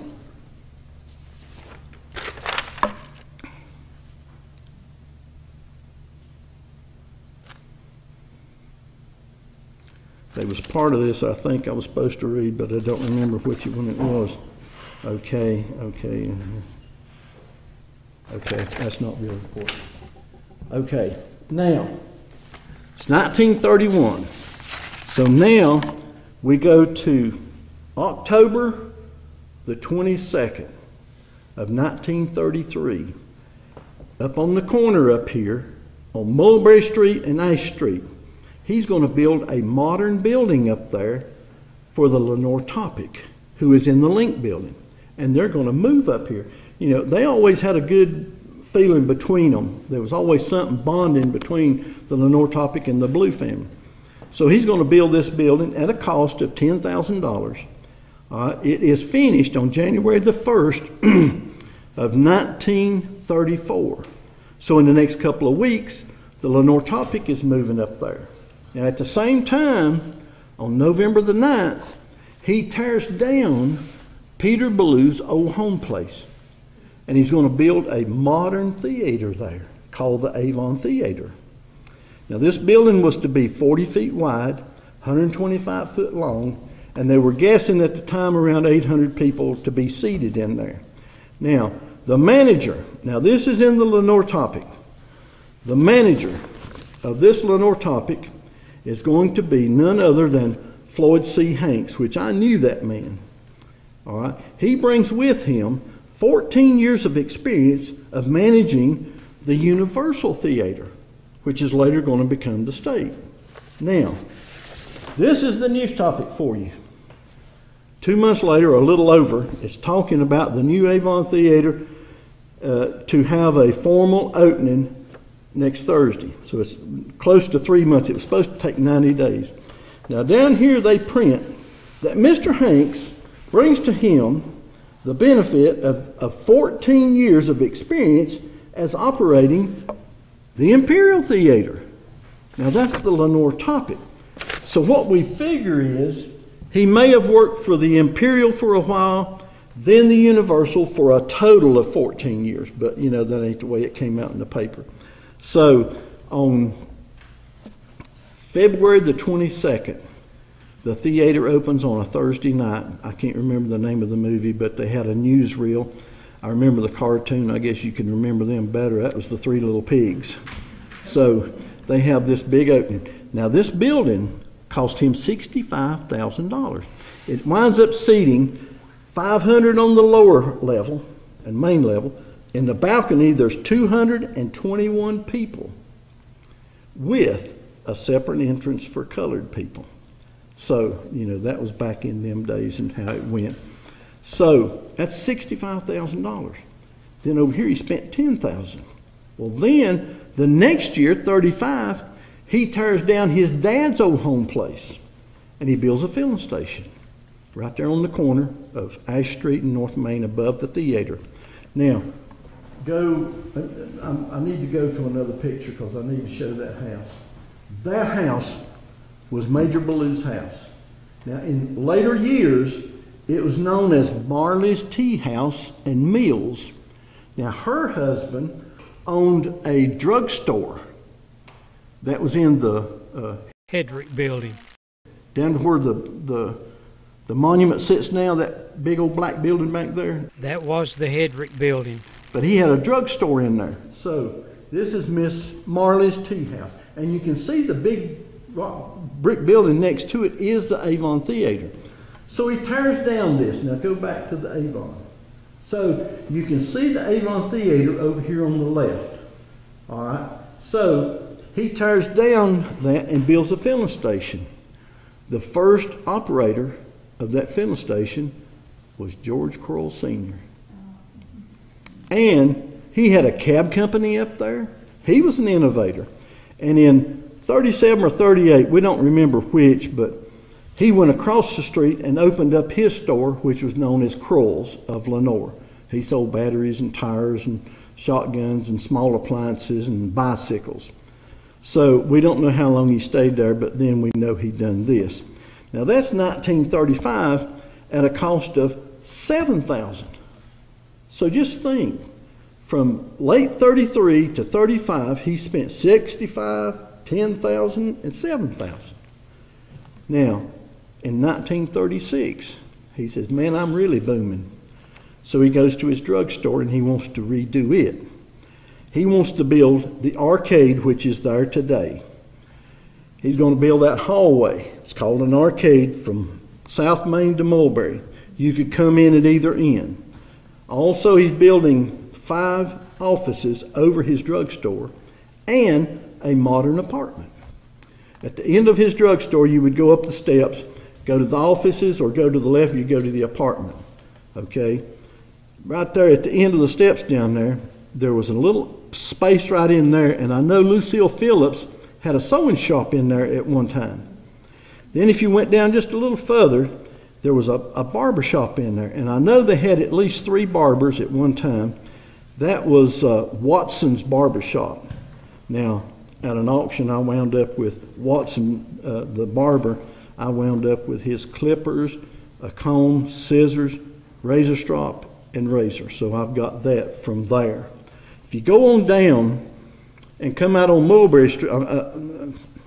there was part of this I think I was supposed to read, but I don't remember which one it was. Okay, okay. Okay, that's not real important. Okay, now, it's nineteen thirty-one. So now we go to October the twenty-second of nineteen thirty-three. Up on the corner up here on Mulberry Street and Ash Street, he's going to build a modern building up there for the Lenoir Topic, who is in the Link building. And they're going to move up here. You know, they always had a good feeling between them. There was always something bonding between the Lenoir Topic and the Ballew family. So he's going to build this building at a cost of ten thousand dollars. Uh, it is finished on January the first of nineteen thirty-four. So in the next couple of weeks, the Lenoir Topic is moving up there. Now at the same time, on November the ninth, he tears down Peter Ballew's old home place. And he's going to build a modern theater there called the Avon Theater. Now this building was to be forty feet wide, one hundred twenty-five foot long, and they were guessing at the time around eight hundred people to be seated in there. Now, the manager, now this is in the Lenoir Topic. The manager of this Lenoir Topic is going to be none other than Floyd C. Hanks, which I knew that man. All right. He brings with him fourteen years of experience of managing the Universal Theater, which is later going to become the State. Now, this is the news topic for you. Two months later, or a little over, it's talking about the new Avon Theater uh, to have a formal opening next Thursday. So it's close to three months. It was supposed to take ninety days. Now down here they print that Mister Hanks brings to him the benefit of, of fourteen years of experience as operating the Imperial Theater. Now that's the Lenoir Topic. So what we figure is he may have worked for the Imperial for a while, then the Universal for a total of fourteen years. But, you know, that ain't the way it came out in the paper. So, on February the twenty-second, the theater opens on a Thursday night. I can't remember the name of the movie, but they had a newsreel. I remember the cartoon. I guess you can remember them better. That was the Three Little Pigs. So they have this big opening. Now this building cost him sixty-five thousand dollars. It winds up seating five hundred on the lower level and main level. In the balcony, there's two hundred twenty-one people with a separate entrance for colored people. So, you know, that was back in them days and how it went. So, that's sixty-five thousand dollars. Then over here he spent ten thousand dollars. Well, then, the next year, thirty-five, he tears down his dad's old home place and he builds a filling station right there on the corner of Ash Street and North Main above the theater. Now, go, I, I need to go to another picture because I need to show that house. That house was Major Ballew's house. Now, in later years, it was known as Marley's Tea House and Mills. Now, her husband owned a drugstore that was in the uh,
Hedrick building.
Down where the, the, the monument sits now, that big old black building back there.
That was the Hedrick building.
But he had a drugstore in there. So, this is Miss Marley's Tea House. And you can see the big rock, brick building next to it is the Avon Theater. So he tears down this. Now go back to the Avon. So you can see the Avon Theater over here on the left. All right. So he tears down that and builds a filling station. The first operator of that filling station was George Crowell Senior And he had a cab company up there. He was an innovator. And in thirty-seven or thirty-eight, we don't remember which, but he went across the street and opened up his store, which was known as Crowell's of Lenoir. He sold batteries and tires and shotguns and small appliances and bicycles. So we don't know how long he stayed there, but then we know he done this. Now that's nineteen thirty-five at a cost of seven thousand dollars. So just think, from late thirty-three to thirty-five, he spent sixty-five, ten thousand, and seven thousand. Now, in nineteen thirty-six, he says, man, I'm really booming. So he goes to his drugstore and he wants to redo it. He wants to build the arcade, which is there today. He's going to build that hallway. It's called an arcade from South Main to Mulberry. You could come in at either end. Also, he's building five offices over his drugstore and a modern apartment. At the end of his drugstore, you would go up the steps, go to the offices, or go to the left, you go to the apartment. Okay? Right there at the end of the steps down there, there was a little space right in there, and I know Lucille Phillips had a sewing shop in there at one time. Then if you went down just a little further, there was a, a barber shop in there, and I know they had at least three barbers at one time. That was uh, Watson's Barber Shop. Now, at an auction, I wound up with Watson, uh, the barber. I wound up with his clippers, a comb, scissors, razor strop, and razor. So I've got that from there. If you go on down and come out on Mulberry Street, uh, uh,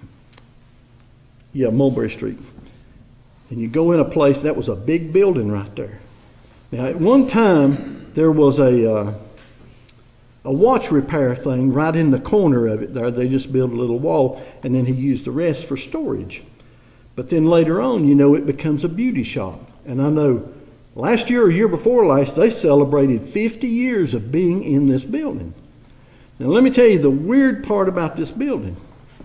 yeah, Mulberry Street, and you go in a place, that was a big building right there. Now, at one time, there was a uh, a watch repair thing right in the corner of it there. They just built a little wall, and then he used the rest for storage. But then later on, you know, it becomes a beauty shop. And I know last year or year before last, they celebrated fifty years of being in this building. Now, let me tell you the weird part about this building.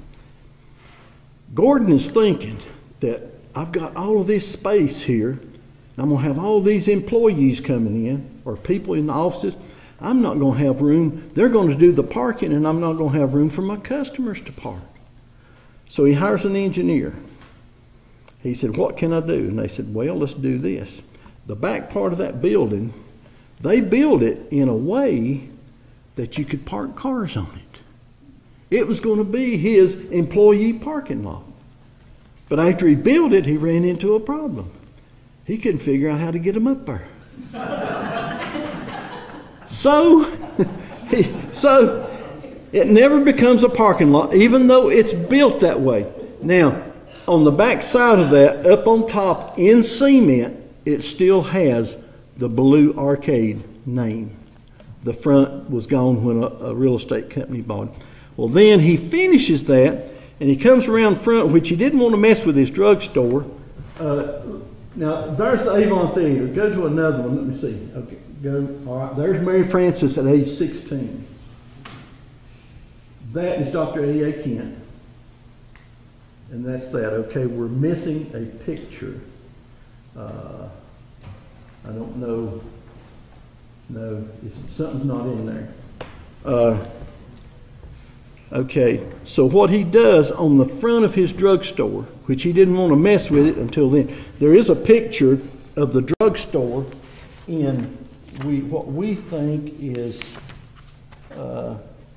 Gordon is thinking that I've got all of this space here, and I'm going to have all these employees coming in, or people in the offices. I'm not going to have room. They're going to do the parking, and I'm not going to have room for my customers to park. So he hires an engineer. He said, what can I do? And they said, well, let's do this. The back part of that building, they built it in a way that you could park cars on it. It was going to be his employee parking lot. But after he built it, he ran into a problem. He couldn't figure out how to get them up there. So, so it never becomes a parking lot, even though it's built that way. Now, on the back side of that, up on top in cement, it still has the Ballew Arcade name. The front was gone when a, a real estate company bought it. Well, then he finishes that, and he comes around front, which he didn't want to mess with his drugstore. Uh, now, there's the Avon Theater. Go to another one. Let me see. Okay, go. All right. There's Mary Frances at age sixteen. That is Doctor A A Kent. And that's that. Okay, we're missing a picture. Uh, I don't know. No, it's, something's not in there. Uh, okay, so what he does on the front of his drugstore, which he didn't want to mess with it until then, there is a picture of the drugstore in we what we think is. Uh,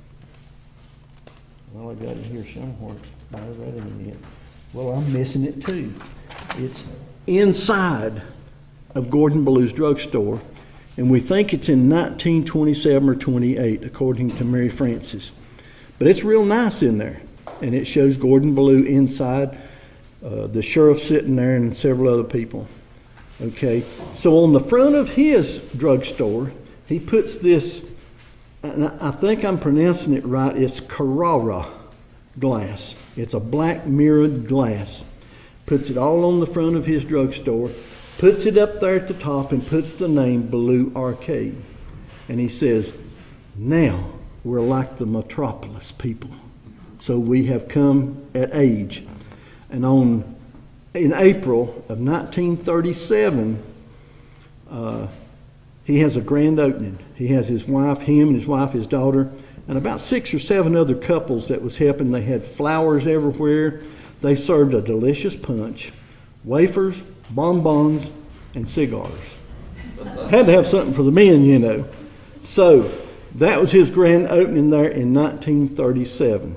well, I got it here somewhere. I read it yet. Well, I'm missing it too. It's inside of Gordon Ballew's drugstore, and we think it's in nineteen twenty-seven or twenty-eight, according to Mary Frances. But it's real nice in there, and it shows Gordon Ballew inside, uh, the sheriff sitting there, and several other people. Okay, so on the front of his drugstore, he puts this, and I think I'm pronouncing it right, it's Carrara glass. It's a black mirrored glass. Puts it all on the front of his drugstore, puts it up there at the top, and puts the name Ballew Arcade. And he says, now we're like the metropolis people. So we have come at age. And on in April of nineteen thirty-seven, uh, he has a grand opening. He has his wife, him and his wife, his daughter, and about six or seven other couples that was helping. They had flowers everywhere. They served a delicious punch, wafers, bonbons, and cigars. Had to have something for the men, you know. So that was his grand opening there in nineteen thirty-seven.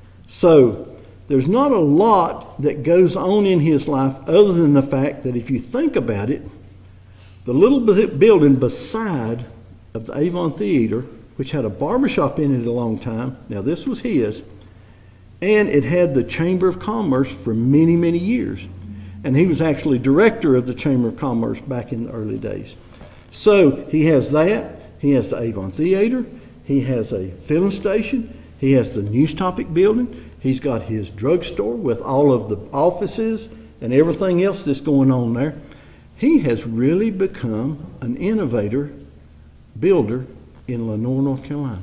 So there's not a lot that goes on in his life other than the fact that if you think about it, the little building beside of the Avon Theater, which had a barbershop in it a long time, now this was his, and it had the Chamber of Commerce for many, many years. And he was actually director of the Chamber of Commerce back in the early days. So he has that, he has the Avon Theater, he has a filling station, he has the News Topic building, he's got his drugstore with all of the offices and everything else that's going on there. He has really become an innovator, builder in Lenoir, North Carolina.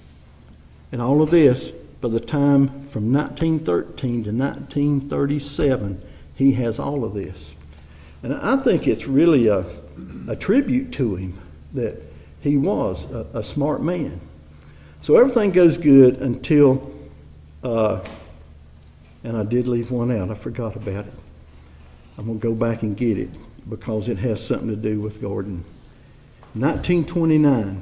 And all of this, by the time from nineteen thirteen to nineteen thirty-seven, he has all of this. And I think it's really a, a tribute to him that he was a, a smart man. So everything goes good until, uh, and I did leave one out. I forgot about it. I'm going to go back and get it because it has something to do with Gordon. nineteen twenty-nine.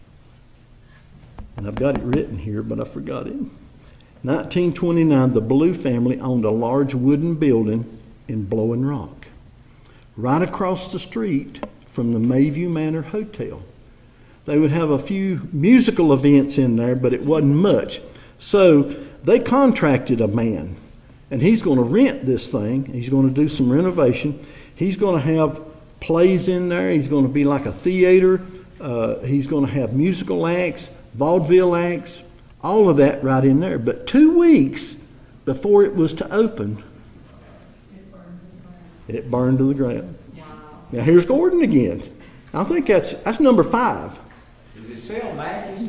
And I've got it written here, but I forgot it. nineteen twenty-nine, the Ballew family owned a large wooden building in Blowing Rock, right across the street from the Mayview Manor Hotel. They would have a few musical events in there, but it wasn't much. So they contracted a man, and he's going to rent this thing. He's going to do some renovation. He's going to have plays in there. He's going to be like a theater. Uh, he's going to have musical acts, vaudeville acts, all of that right in there. But two weeks before it was to open, it burned to the ground. Wow. Now here's Gordon again. I think that's that's number five.
Does he sell matches?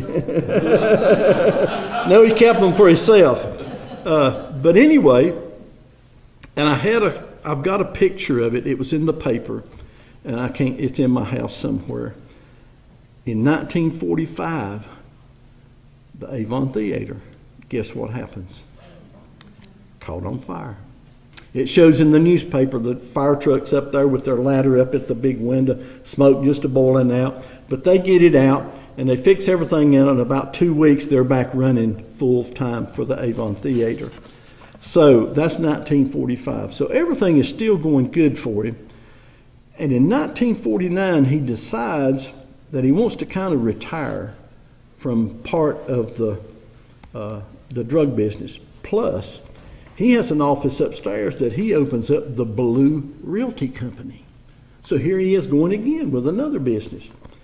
No, he kept them for himself. Uh, but anyway, and I had a, I've got a picture of it. It was in the paper, and I can't. It's in my house somewhere. In nineteen forty-five, the Avon Theater. Guess what happens? Caught on fire. It shows in the newspaper the fire trucks up there with their ladder up at the big window, smoke just a boiling out. But they get it out and they fix everything in. In about two weeks, they're back running full time for the Avon Theater. So that's nineteen forty-five. So everything is still going good for him. And in nineteen forty-nine, he decides that he wants to kind of retire from part of the uh, the drug business. Plus, he has an office upstairs that he opens up, the Ballew Realty Company. So here he is going again with another business.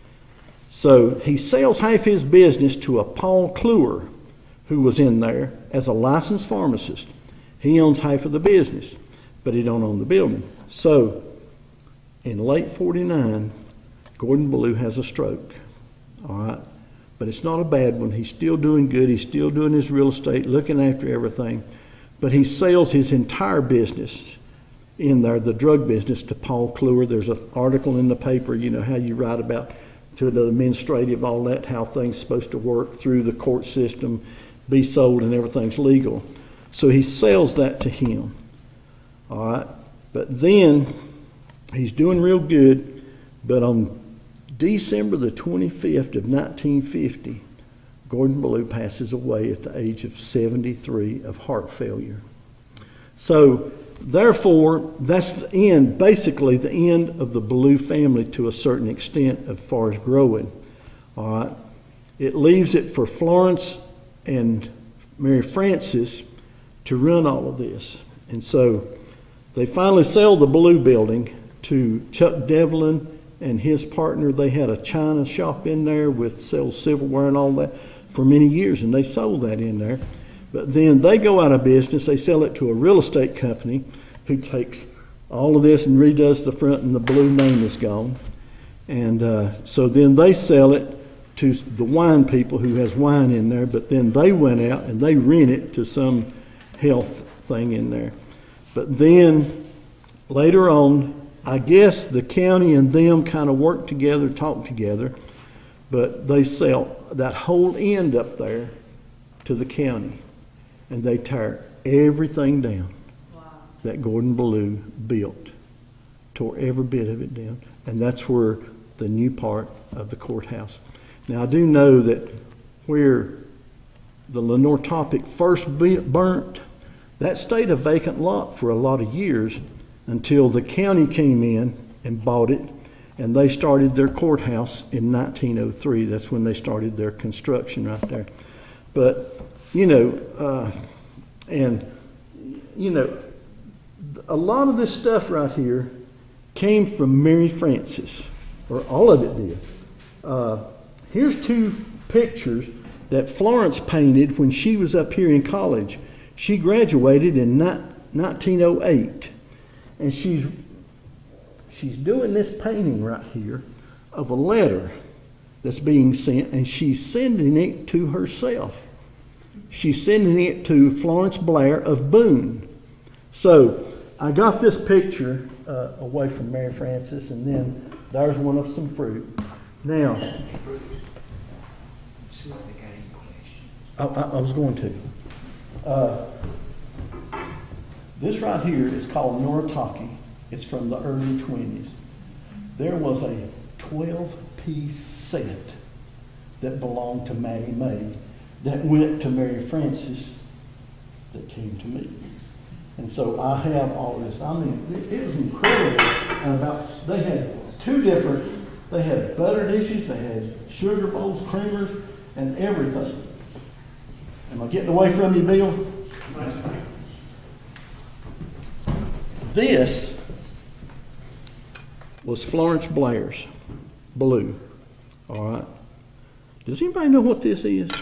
So he sells half his business to a Paul Kluwer, who was in there as a licensed pharmacist. He owns half of the business, but he don't own the building. So in late forty-nine, Gordon Ballew has a stroke. All right. But it's not a bad one. He's still doing good. He's still doing his real estate, looking after everything. But he sells his entire business in there, the drug business, to Paul Kluwer. There's an article in the paper, you know, how you write about to the administrative, all that, how things supposed to work through the court system, be sold, and everything's legal. So he sells that to him. All right. But then he's doing real good. But on December the twenty-fifth of nineteen fifty, Gordon Ballew passes away at the age of seventy-three of heart failure. So, therefore, that's the end, basically the end of the Ballew family to a certain extent as far as growing. All right. It leaves it for Florence and Mary Frances to run all of this. And so they finally sell the Ballew building to Chuck Devlin and his partner. They had a china shop in there with sells silverware and all that for many years, and they sold that in there. But then they go out of business. They sell it to a real estate company who takes all of this and redoes the front, and the Ballew name is gone. And uh, so then they sell it to the wine people who has wine in there, but then they went out and they rent it to some health thing in there. But then later on, I guess the county and them kind of work together, talk together, but they sell that whole end up there to the county, and they tear everything down. Wow. That Gordon Ballew built. Tore every bit of it down, and that's where the new part of the courthouse. Now I do know that where the Lenoir topic first burnt, that stayed a vacant lot for a lot of years until the county came in and bought it, and they started their courthouse in nineteen oh three. That's when they started their construction right there. But, you know, uh, and, you know, a lot of this stuff right here came from Mary Frances, or all of it did. Uh, here's two pictures that Florence painted when she was up here in college. She graduated in nineteen oh eight. And she's she's doing this painting right here of a letter that's being sent, and she's sending it to herself. She's sending it to Florence Blair of Boone. So I got this picture uh, away from Mary Frances, and then there's one of some fruit. Now, I, I, I was going to. Uh, This right here is called Noritake. It's from the early twenties. There was a twelve-piece set that belonged to Mattie Mae that went to Mary Frances that came to me. And so I have all this. I mean, it, it was incredible. And about, they had two different, they had butter dishes, they had sugar bowls, creamers, and everything. Am I getting away from you, Bill? This was Florence Blair's Ballew. All right. Does anybody know what this is?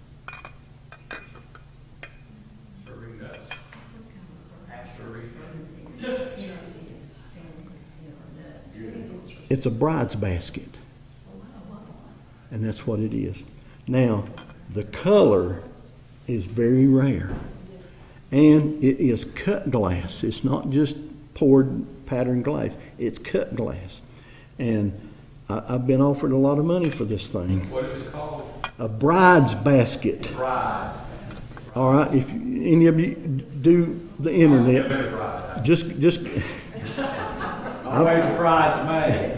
It's a bride's basket. And that's what it is. Now, the color is very rare. And it is cut glass. It's not just poured patterned glass. It's cut glass. And I, I've been offered a lot of money for this thing.
What is it called?
A bride's basket.
Bride.
All right. If you, any of you do the internet, just just.
Always a bridesmaid.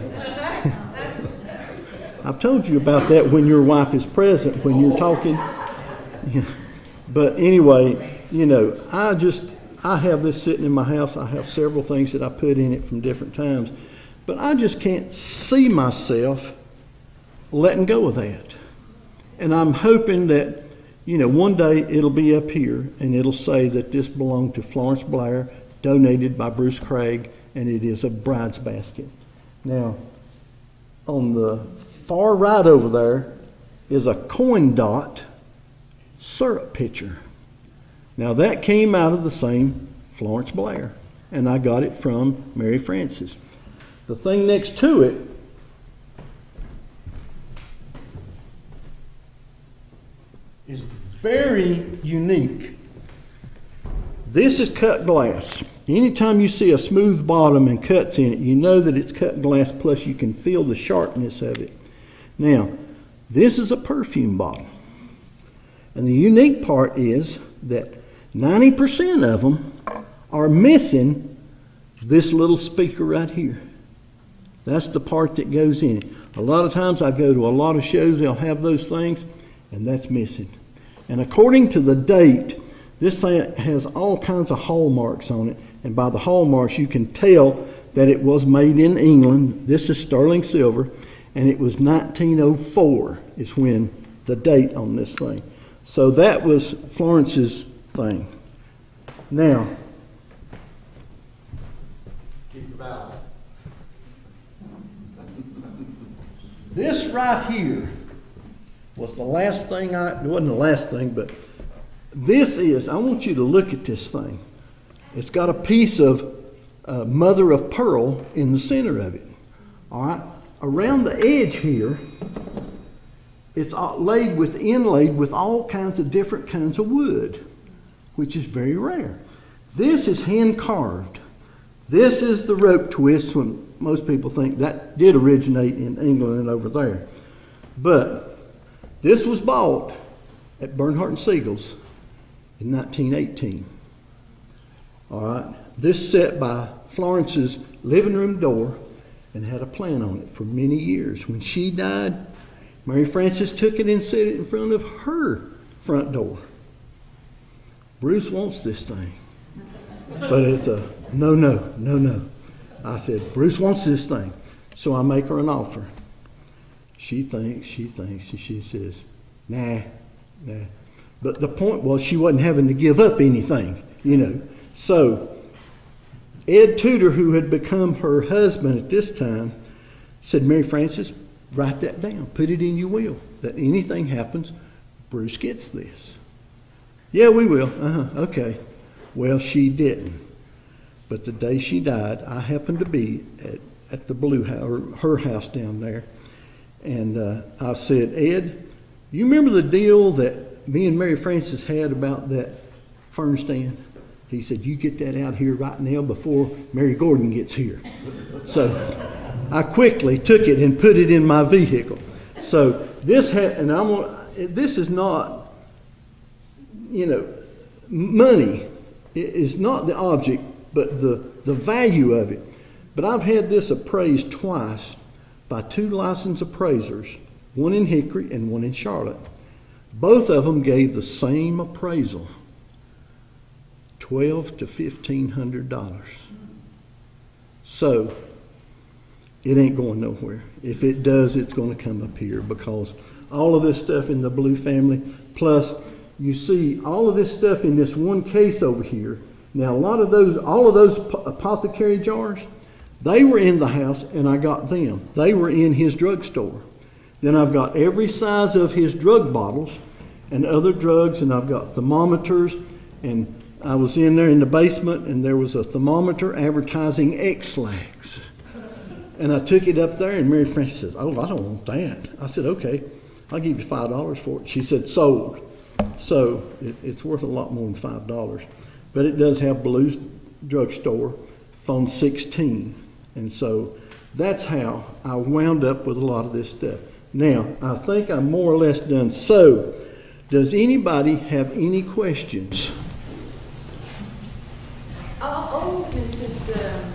I've told you about that when your wife is present, when you're talking. But anyway. You know, I just, I have this sitting in my house. I have several things that I put in it from different times. But I just can't see myself letting go of that. And I'm hoping that, you know, one day it'll be up here and it'll say that this belonged to Florence Blair, donated by Bruce Craig, and it is a bride's basket. Now, on the far right over there is a coin dot syrup pitcher. Now that came out of the same Florence Blair, and I got it from Mary Frances. The thing next to it is very unique. This is cut glass. Anytime you see a smooth bottom and cuts in it, you know that it's cut glass, plus you can feel the sharpness of it. Now, this is a perfume bottle. And the unique part is that ninety percent of them are missing this little speaker right here. That's the part that goes in it. A lot of times I go to a lot of shows, they'll have those things, and that's missing. And according to the date, this thing has all kinds of hallmarks on it, and by the hallmarks you can tell that it was made in England. This is sterling silver, and it was nineteen oh four is when the date on this thing. So that was Florence's thing. Now,
Keep your balance.
this right here was the last thing I, it wasn't the last thing, but this is, I want you to look at this thing. It's got a piece of uh, mother of pearl in the center of it. All right, around the edge here, it's laid with, inlaid with all kinds of different kinds of wood, which is very rare. This is hand carved. This is the rope twist, when most people think that did originate in England and over there. But this was bought at Bernhardt and Siegel's in nineteen eighteen. All right, this set by Florence's living room door and had a plan on it for many years. When she died, Mary Frances took it and set it in front of her front door. Bruce wants this thing. But it's a no, no, no, no. I said, Bruce wants this thing. So I make her an offer. She thinks, she thinks, and she says, nah, nah. But the point was she wasn't having to give up anything, you know. So Ed Tudor, who had become her husband at this time, said, Mary Frances, write that down. Put it in your will. That anything happens, Bruce gets this. Yeah, we will. Uh-huh. Okay. Well, she didn't. But the day she died, I happened to be at, at the Ballew house, or her house down there. And uh, I said, Ed, you remember the deal that me and Mary Frances had about that fern stand? He said, you get that out here right now before Mary Gordon gets here. So I quickly took it and put it in my vehicle. So this had, and I'm, this is not, you know, money is not the object, but the, the value of it. But I've had this appraised twice by two licensed appraisers, one in Hickory and one in Charlotte. Both of them gave the same appraisal, twelve to fifteen hundred dollars. So it ain't going nowhere. If it does, it's going to come up here, because all of this stuff in the Ballew family, plus you see all of this stuff in this one case over here. Now a lot of those, all of those apothecary jars, they were in the house and I got them. They were in his drugstore. Then I've got every size of his drug bottles and other drugs, and I've got thermometers, and I was in there in the basement and there was a thermometer advertising X-Lax. And I took it up there and Mary Frances says, oh, I don't want that. I said, okay, I'll give you five dollars for it. She said, sold. So it, it's worth a lot more than five dollars. But it does have Ballew's drugstore, phone sixteen. And so that's how I wound up with a lot of this stuff. Now, I think I'm more or less done. So, does anybody have any questions?
How old is this, um,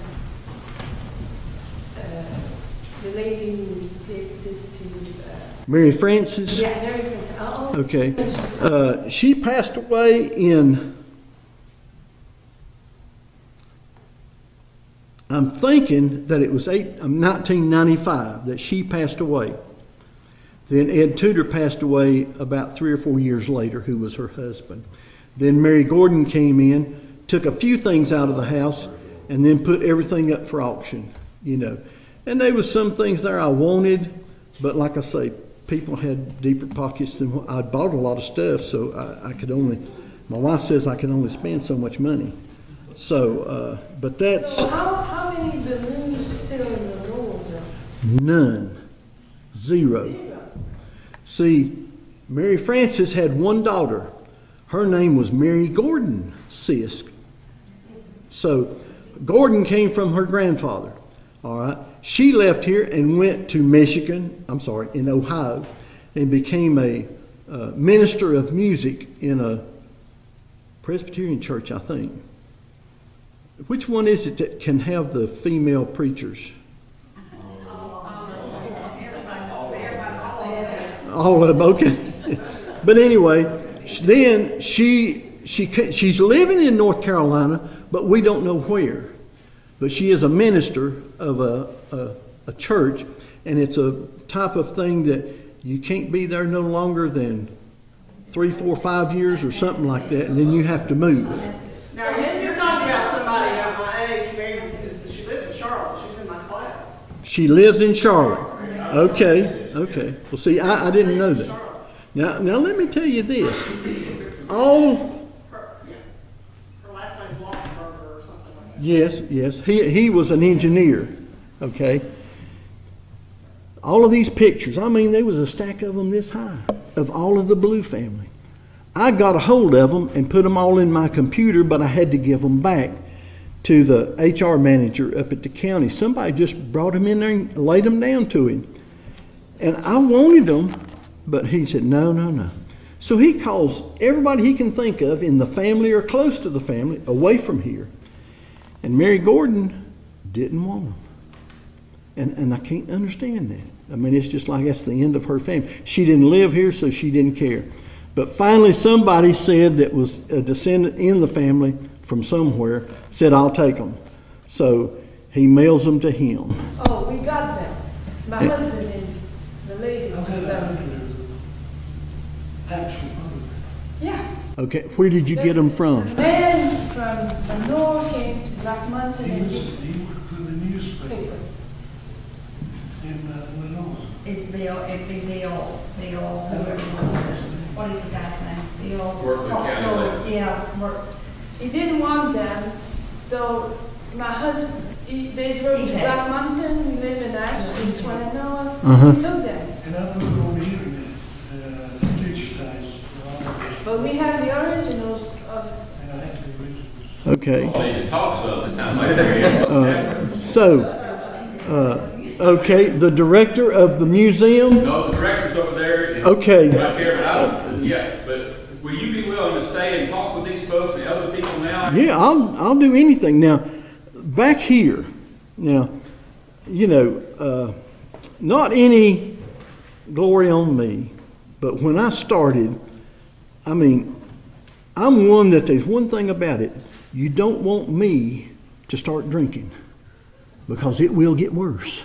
uh, the lady who gave this to, uh,
Mary Frances?
yeah, Mary Frances. How old?
Okay. Uh, she passed away in I'm thinking that it was eight, um, nineteen ninety-five that she passed away. Then Ed Tudor passed away about three or four years later, who was her husband. Then Mary Gordon came in, took a few things out of the house, and then put everything up for auction, you know. And there was some things there I wanted, but like I say, people had deeper pockets than what I bought a lot of stuff, so I, I could only, my wife says I can only spend so much money. So, uh, but that's...
So how, how many balloons still in the room?
None. Zero.
Zero.
See, Mary Frances had one daughter. Her name was Mary Gordon Sisk. So, Gordon came from her grandfather. All right. She left here and went to Michigan, I'm sorry, in Ohio, and became a uh, minister of music in a Presbyterian church, I think. Which one is it that can have the female preachers? All of them, okay. But anyway, then she she she's living in North Carolina, but we don't know where. But she is a minister of a, a, a church, and it's a type of thing that you can't be there no longer than three, four, five years or something like that, and then you have to move.
Now, when you're talking about somebody of my age, maybe she lives in Charlotte. She's in my class.
She lives in Charlotte. Okay, okay. Well, see, I, I didn't know that. Now, now let me tell you this. All... Yes, yes. He he was an engineer, okay? All of these pictures, I mean, there was a stack of them this high, of all of the Ballew family. I got a hold of them and put them all in my computer, but I had to give them back to the H R manager up at the county. Somebody just brought them in there and laid them down to him. And I wanted them, but he said, no, no, no. So he calls everybody he can think of in the family or close to the family away from here. And Mary Gordon didn't want them. And, and I can't understand that. I mean, it's just like that's the end of her family. She didn't live here, so she didn't care. But finally somebody said that was a descendant in the family from somewhere, said, I'll take them. So he mails them to him.
Oh, we got them. My
And,
husband is the lady who them. Yeah.
Okay, where did you get them from?
The man from Lenoir came to Black Mountain
He
and
was,
did
he worked for the newspaper in uh, Lenoir.
It's Bill, it'd be Bill, Bill, whoever, what is the guy's name? Bill.
Worked in county
Oh,
labor.
Yeah, work.
He didn't want them, so my husband, he, they drove to
He had-
Black Mountain, we live in Ashland, just want to know,
Uh-huh.
he took them.
And I looked on the internet, uh, digitized all of this,
But we have the originals of,
and I have the originals.
Okay.
Well, you talk some, it sounds like they're
Uh, so, uh, okay, the director of the museum.
No, the director's over there. and-
Okay.
Right here, but I don't, yeah, but will you be willing to stay and talk with these folks and the other people now?
Yeah, I'll I'll do anything. Now, back here, now, you know, uh, not any glory on me, but when I started, I mean, I'm one that there's one thing about it. You don't want me to start drinking because it will get worse.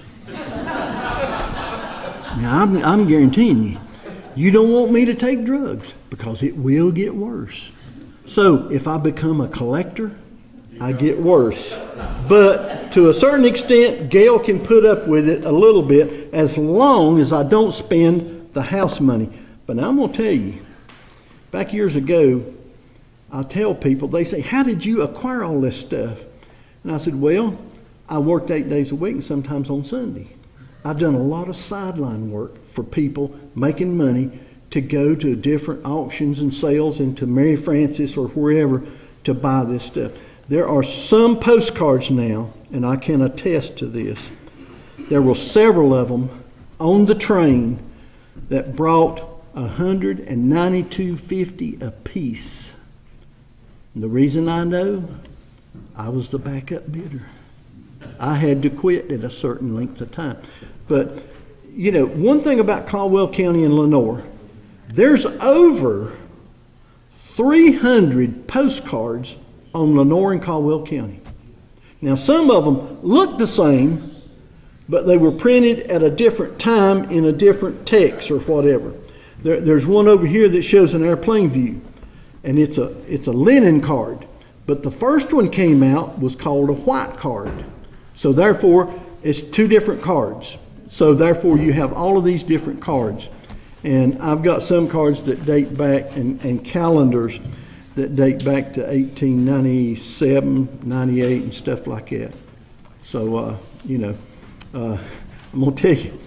Now, I'm, I'm guaranteeing you. You don't want me to take drugs because it will get worse. So if I become a collector, I get worse. But to a certain extent, Gail can put up with it a little bit as long as I don't spend the house money. But now I'm going to tell you, back years ago, I tell people, they say, how did you acquire all this stuff? And I said, well, I worked eight days a week and sometimes on Sunday. I've done a lot of sideline work for people making money to go to different auctions and sales and to Mary Frances or wherever to buy this stuff. There are some postcards now, and I can attest to this. There were several of them on the train that brought one hundred ninety-two dollars and fifty cents a piece. And the reason I know, I was the backup bidder. I had to quit at a certain length of time. But, you know, one thing about Caldwell County and Lenoir, there's over three hundred postcards on Lenoir and Caldwell County. Now, some of them look the same, but they were printed at a different time in a different text or whatever. There, there's one over here that shows an airplane view, and it's a it's a linen card. But the first one came out was called a white card. So therefore, it's two different cards. So therefore, you have all of these different cards. And I've got some cards that date back, and, and calendars that date back to eighteen ninety-seven, ninety-eight, and stuff like that. So, uh, you know, uh, I'm going to tell you.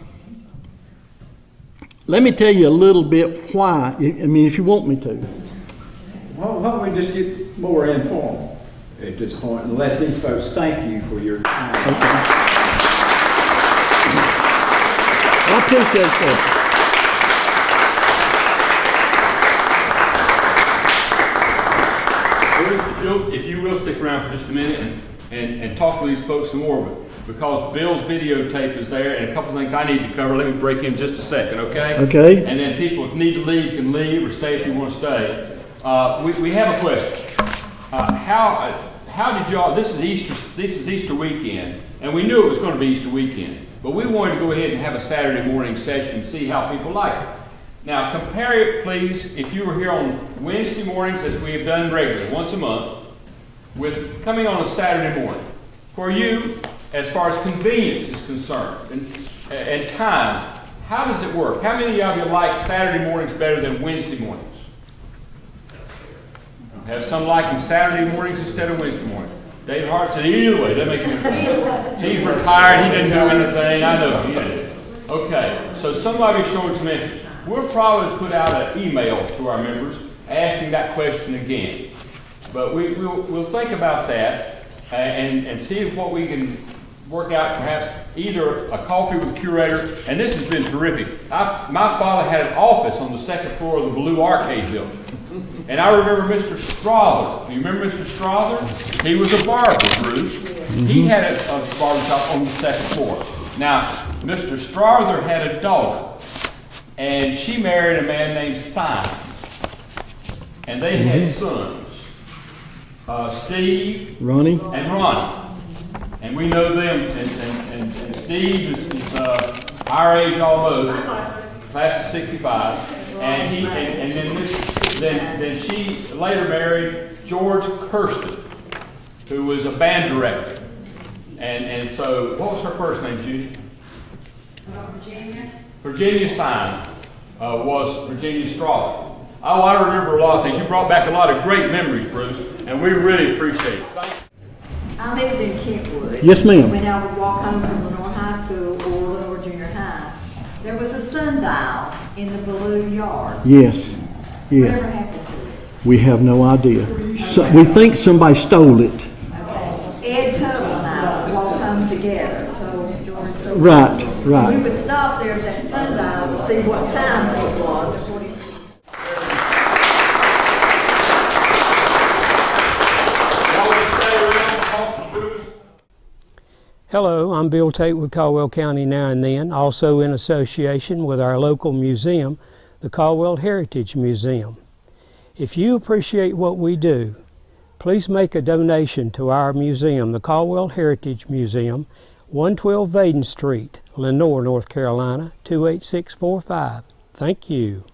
Let me tell you a little bit why, I mean, if you want me to.
Well, why don't we just get more informal at this point and let these folks thank you for your time.
Okay. I appreciate that.
If you'll- If you will stick around for just a minute and, and, and talk to these folks some more, but because Bill's videotape is there and a couple things I need to cover, let me break in just a second, okay?
Okay.
And then people who need to leave can leave or stay if you want to stay. Uh, we, we have a question. Uh, how, uh, how did y'all, this is Easter, this is Easter weekend, and we knew it was going to be Easter weekend, but we wanted to go ahead and have a Saturday morning session and see how people like it. Now, compare it, please, if you were here on Wednesday mornings, as we have done regularly, once a month, with coming on a Saturday morning. For you, as far as convenience is concerned, and, and time, how does it work? How many of you like Saturday mornings better than Wednesday mornings? Have some liking Saturday mornings instead of Wednesday mornings. David Hart said, either way, that makes any difference. He's retired, he didn't do anything, I know he did. Okay, so somebody's showing some interest. We'll probably put out an email to our members asking that question again. But we, we'll, we'll think about that uh, and, and see what we can work out, perhaps either a coffee with the curator, and this has been terrific. I, my father had an office on the second floor of the Ballew Arcade building. And I remember Mister Strother. Do you remember Mister Strother? He was a barber, Bruce. Mm-hmm. He had a, a barber shop on the second floor. Now, Mister Strother had a daughter, and she married a man named Simon. And they mm-hmm. had sons, uh, Steve
Ronnie.
and Ronnie. And we know them, and, and, and, and Steve is, is uh, our age almost, class of sixty-five. And he, and, and then, this, then, then she later married George Kirsten, who was a band director. And, and so, what was her first name, Judy?
Uh, Virginia.
Virginia Simon uh, was Virginia Strother. Oh, I remember a lot of things. You brought back a lot of great memories, Bruce, and we really appreciate it. Thank you.
I lived in Kentwood.
Yes, ma'am.
When I would walk home from Lenoir High School or Lenoir Junior High, there was a sundial in the Ballew yard.
Yes, yes.
Whatever happened to it?
We have no idea. So, we think somebody stole it.
Okay. Ed Tuttle and I would walk home together. So George stole
Right,
it.
right.
We would stop there at that sundial to see what time it was. according to-
Hello, I'm Bill Tate with Caldwell County Now and Then, also in association with our local museum, the Caldwell Heritage Museum. If you appreciate what we do, please make a donation to our museum, the Caldwell Heritage Museum, one twelve Vaden Street, Lenoir, North Carolina, two eight six four five. Thank you.